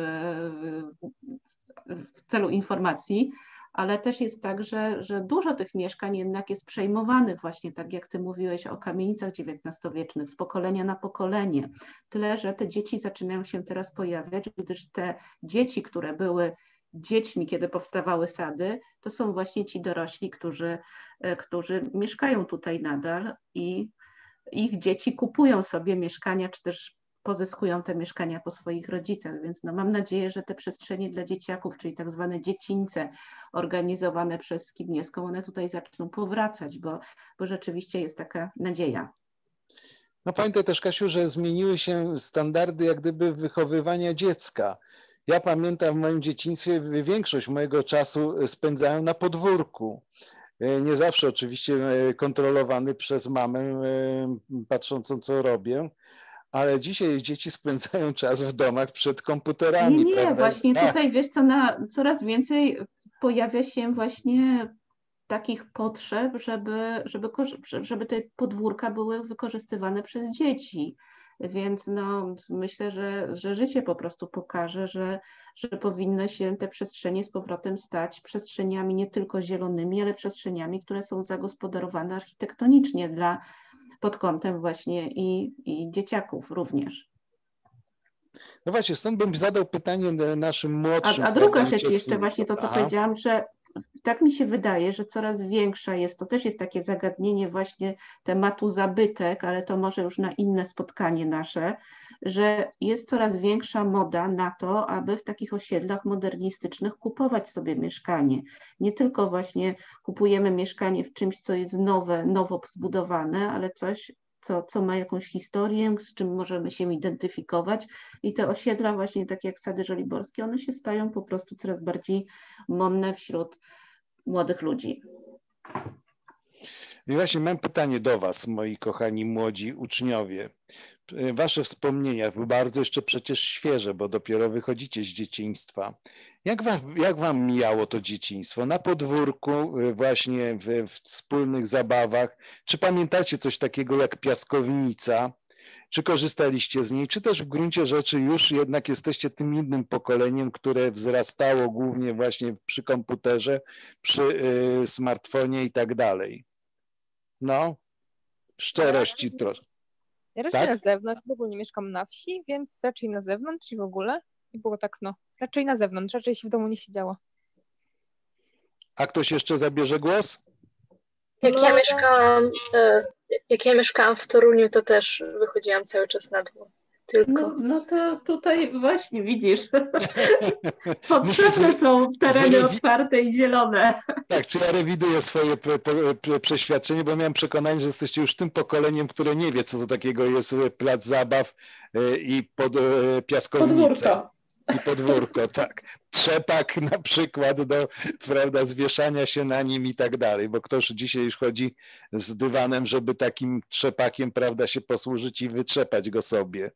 w celu informacji, ale też jest tak, że, że dużo tych mieszkań jednak jest przejmowanych właśnie, tak jak ty mówiłeś o kamienicach dziewiętnastowiecznych, z pokolenia na pokolenie. Tyle, że te dzieci zaczynają się teraz pojawiać, gdyż te dzieci, które były dziećmi, kiedy powstawały sady, to są właśnie ci dorośli, którzy, którzy mieszkają tutaj nadal i ich dzieci kupują sobie mieszkania, czy też pozyskują te mieszkania po swoich rodzicach, więc no mam nadzieję, że te przestrzenie dla dzieciaków, czyli tak zwane dziecince organizowane przez Skibniewską, one tutaj zaczną powracać, bo, bo rzeczywiście jest taka nadzieja. No pamiętaj też, Kasiu, że zmieniły się standardy jak gdyby wychowywania dziecka. Ja pamiętam w moim dzieciństwie większość mojego czasu spędzałem na podwórku. Nie zawsze oczywiście kontrolowany przez mamę, patrzącą co robię, ale dzisiaj dzieci spędzają czas w domach przed komputerami. Nie, nie, prawda? właśnie tak. Tutaj wiesz co, na, coraz więcej pojawia się właśnie takich potrzeb, żeby, żeby, żeby te podwórka były wykorzystywane przez dzieci. Więc no, myślę, że, że życie po prostu pokaże, że, że powinny się te przestrzenie z powrotem stać przestrzeniami nie tylko zielonymi, ale przestrzeniami, które są zagospodarowane architektonicznie dla, pod kątem właśnie i, i dzieciaków również. No właśnie, stąd bym zadał pytanie naszym młodszym. A, a druga rzecz jeszcze właśnie to, co Aha. powiedziałam, że tak mi się wydaje, że coraz większa jest, to też jest takie zagadnienie właśnie tematu zabytek, ale to może już na inne spotkanie nasze, że jest coraz większa moda na to, aby w takich osiedlach modernistycznych kupować sobie mieszkanie. Nie tylko właśnie kupujemy mieszkanie w czymś, co jest nowe, nowo zbudowane, ale coś, co, co ma jakąś historię, z czym możemy się identyfikować i te osiedla właśnie takie jak Sady Żoliborskie, one się stają po prostu coraz bardziej modne wśród młodych ludzi. I właśnie mam pytanie do was, moi kochani młodzi uczniowie. Wasze wspomnienia, bardzo jeszcze przecież świeże, bo dopiero wychodzicie z dzieciństwa. Jak wam, jak wam mijało to dzieciństwo? Na podwórku, właśnie w, w wspólnych zabawach? Czy pamiętacie coś takiego jak piaskownica? Czy korzystaliście z niej? Czy też w gruncie rzeczy już jednak jesteście tym innym pokoleniem, które wzrastało głównie właśnie przy komputerze, przy y, smartfonie i tak dalej? No, szczerości trochę. Ja raczej Tak? na zewnątrz, w ogóle nie mieszkam na wsi, więc raczej na zewnątrz i w ogóle. I było tak, no, raczej na zewnątrz, raczej się w domu nie siedziało. A ktoś jeszcze zabierze głos? Jak ja mieszkałam, jak ja mieszkałam w Toruniu, to też wychodziłam cały czas na dwór. Tylko. No, no to tutaj właśnie widzisz, potrzebne są tereny otwarte i zielone. Tak, czy ja rewiduję swoje przeświadczenie, bo miałem przekonanie, że jesteście już tym pokoleniem, które nie wie, co to takiego jest plac zabaw i pod, piaskownica. Podwórko. I podwórko, tak. Trzepak na przykład do, prawda, zwieszania się na nim i tak dalej, bo ktoś dzisiaj już chodzi z dywanem, żeby takim trzepakiem, prawda, się posłużyć i wytrzepać go sobie.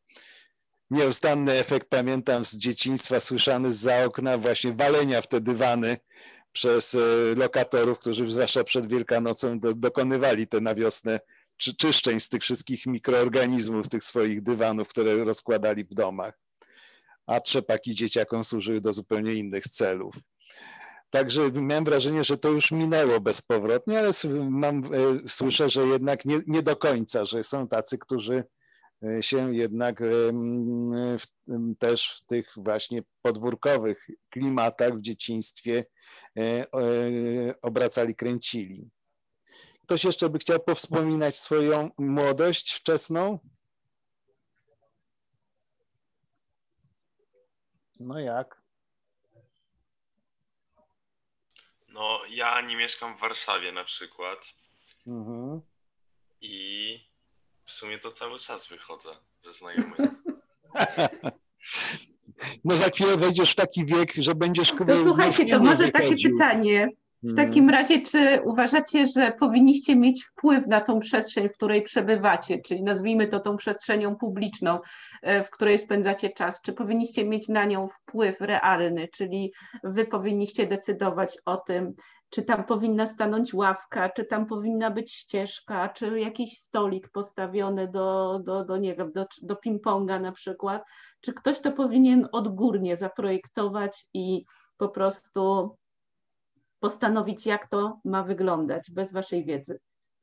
Nieustanny efekt, pamiętam z dzieciństwa, słyszany zza okna, właśnie walenia w te dywany, przez lokatorów, którzy zwłaszcza przed Wielkanocą do, dokonywali te na wiosnę czy, czyszczeń z tych wszystkich mikroorganizmów, tych swoich dywanów, które rozkładali w domach. A trzepaki dzieciakom służyły do zupełnie innych celów. Także miałem wrażenie, że to już minęło bezpowrotnie, ale mam, słyszę, że jednak nie, nie do końca, że są tacy, którzy się jednak w, też w tych właśnie podwórkowych klimatach w dzieciństwie obracali, kręcili. Ktoś jeszcze by chciał powspominać swoją młodość wczesną? No jak? No ja nie mieszkam w Warszawie na przykład. Mhm. I w sumie to cały czas wychodzę ze znajomymi. No za chwilę wejdziesz w taki wiek, że będziesz... To słuchajcie, to może takie pytanie. W takim razie, czy uważacie, że powinniście mieć wpływ na tą przestrzeń, w której przebywacie, czyli nazwijmy to tą przestrzenią publiczną, w której spędzacie czas, czy powinniście mieć na nią wpływ realny, czyli wy powinniście decydować o tym, czy tam powinna stanąć ławka, czy tam powinna być ścieżka, czy jakiś stolik postawiony do, do, do nie wiem, do, do ping-ponga na przykład, czy ktoś to powinien odgórnie zaprojektować i po prostu postanowić, jak to ma wyglądać, bez waszej wiedzy?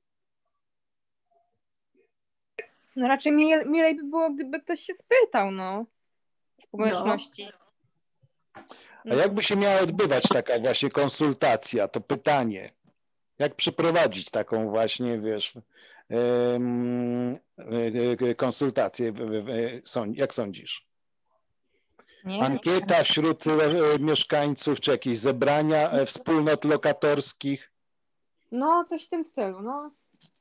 No raczej milej, milej by było, gdyby ktoś się spytał, no, społeczności. A jakby się miała odbywać taka właśnie konsultacja, to pytanie, jak przeprowadzić taką właśnie, wiesz, konsultację, jak sądzisz? Nie, Ankieta nie. wśród mieszkańców, czy jakieś zebrania wspólnot lokatorskich? No, coś w tym stylu, no.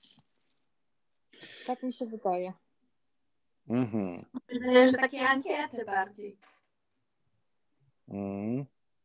Tak mi się wydaje. Mhm. Myślę, że takie ankiety bardziej. Mm.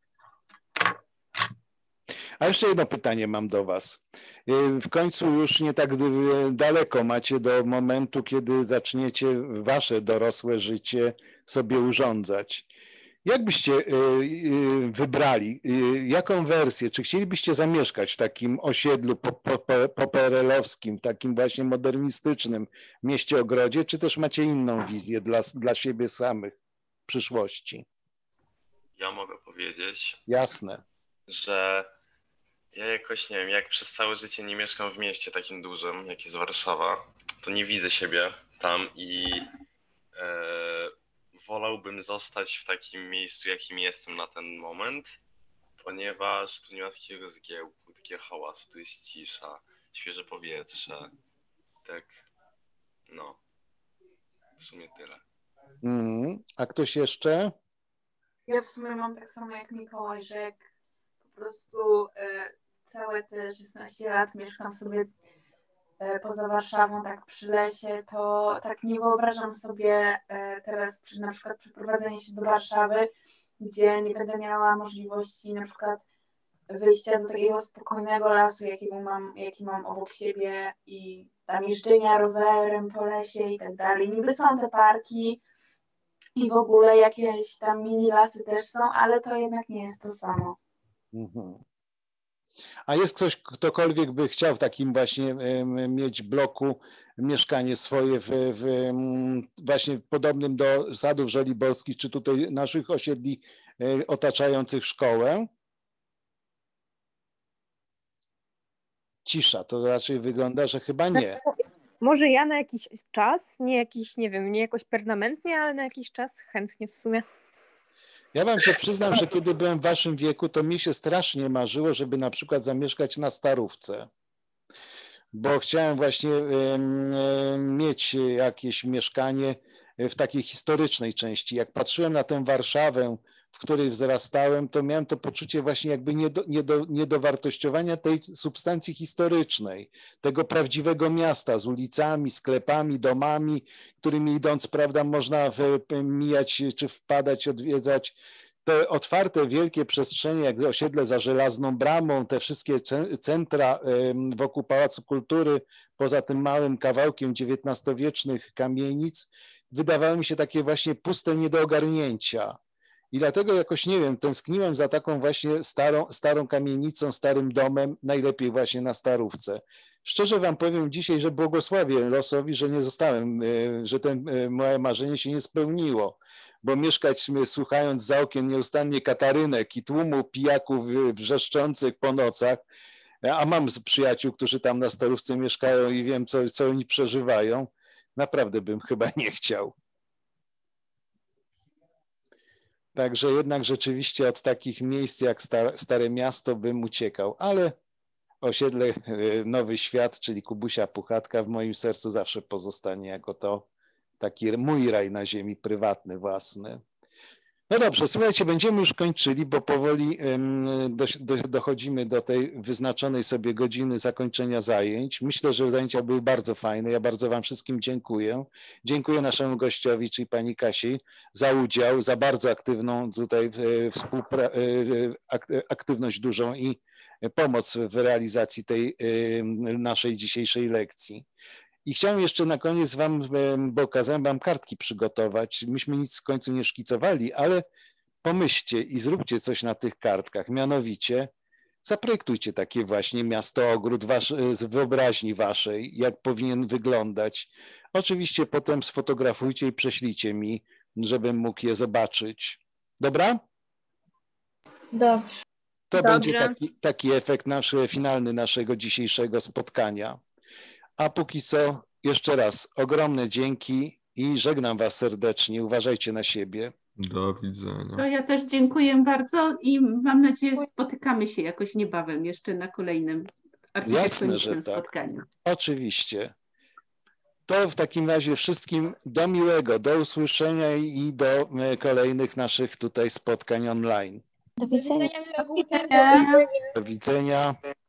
A jeszcze jedno pytanie mam do was. W końcu już nie tak daleko macie do momentu, kiedy zaczniecie wasze dorosłe życie sobie urządzać. Jak byście wybrali, jaką wersję, czy chcielibyście zamieszkać w takim osiedlu poperelowskim, w takim właśnie modernistycznym mieście-ogrodzie, czy też macie inną wizję dla, dla siebie samych w przyszłości? Ja mogę powiedzieć, Jasne, że ja jakoś, nie wiem, jak przez całe życie nie mieszkam w mieście takim dużym, jak jest Warszawa, to nie widzę siebie tam i e, wolałbym zostać w takim miejscu, jakim jestem na ten moment, ponieważ tu nie ma takiego zgiełku, takiego hałasu, tu jest cisza, świeże powietrze, tak, no, w sumie tyle. mm. A ktoś jeszcze? Ja w sumie mam tak samo jak Mikołaj, że jak po prostu e, całe te szesnaście lat mieszkam sobie e, poza Warszawą, tak przy lesie, to tak nie wyobrażam sobie e, teraz przy, na przykład przeprowadzenie się do Warszawy, gdzie nie będę miała możliwości na przykład wyjścia do takiego spokojnego lasu, jakiego mam, jaki mam obok siebie i tam jeżdżenia rowerem po lesie i tak dalej. Niby są te parki, i w ogóle jakieś tam mini lasy też są, ale to jednak nie jest to samo. Mhm. A jest ktoś, ktokolwiek by chciał w takim właśnie mieć bloku mieszkanie swoje w, w właśnie podobnym do Sadów Żoliborskich, czy tutaj naszych osiedli otaczających szkołę? Cisza, to raczej wygląda, że chyba nie. Może ja na jakiś czas, nie jakiś, nie wiem, nie jakoś permanentnie, ale na jakiś czas chętnie w sumie. Ja wam się przyznam, że kiedy byłem w waszym wieku, to mi się strasznie marzyło, żeby na przykład zamieszkać na Starówce, bo chciałem właśnie mieć jakieś mieszkanie w takiej historycznej części. Jak patrzyłem na tę Warszawę, w której wzrastałem, to miałem to poczucie właśnie jakby niedo, niedo, niedowartościowania tej substancji historycznej, tego prawdziwego miasta z ulicami, sklepami, domami, którymi idąc, prawda, można mijać czy wpadać, odwiedzać. Te otwarte, wielkie przestrzenie, jak osiedle za Żelazną Bramą, te wszystkie centra wokół Pałacu Kultury, poza tym małym kawałkiem dziewiętnastowiecznych kamienic, wydawały mi się takie właśnie puste nie do ogarnięcia. I dlatego jakoś, nie wiem, tęskniłem za taką właśnie starą, starą kamienicą, starym domem, najlepiej właśnie na Starówce. Szczerze wam powiem dzisiaj, że błogosławię losowi, że nie zostałem, że ten moje marzenie się nie spełniło, bo mieszkać słuchając za okien nieustannie katarynek i tłumu pijaków wrzeszczących po nocach, a mam przyjaciół, którzy tam na Starówce mieszkają i wiem, co, co oni przeżywają, naprawdę bym chyba nie chciał. Także jednak rzeczywiście od takich miejsc jak Stare Miasto bym uciekał, ale osiedle Nowy Świat, czyli Kubusia Puchatka w moim sercu zawsze pozostanie jako to taki mój raj na ziemi, prywatny, własny. No dobrze, słuchajcie, będziemy już kończyli, bo powoli do, do, dochodzimy do tej wyznaczonej sobie godziny zakończenia zajęć. Myślę, że zajęcia były bardzo fajne. Ja bardzo wam wszystkim dziękuję. Dziękuję naszemu gościowi, czyli pani Kasi, za udział, za bardzo aktywną tutaj współpra- aktywność dużą i pomoc w realizacji tej naszej dzisiejszej lekcji. I chciałem jeszcze na koniec wam, bo kazałem wam kartki przygotować. Myśmy nic w końcu nie szkicowali, ale pomyślcie i zróbcie coś na tych kartkach. Mianowicie zaprojektujcie takie właśnie miasto-ogród wasz, z wyobraźni waszej, jak powinien wyglądać. Oczywiście potem sfotografujcie i prześlijcie mi, żebym mógł je zobaczyć. Dobra? Dobrze. To Dobrze. będzie taki, taki efekt nasz, finalny naszego dzisiejszego spotkania. A póki co, jeszcze raz ogromne dzięki i żegnam was serdecznie. Uważajcie na siebie. Do widzenia. To ja też dziękuję bardzo i mam nadzieję, spotykamy się jakoś niebawem jeszcze na kolejnym architektonicznym Jasne, że tak. spotkaniu. Oczywiście. To w takim razie wszystkim do miłego, do usłyszenia i do kolejnych naszych tutaj spotkań online. Do widzenia. Do widzenia. Do widzenia.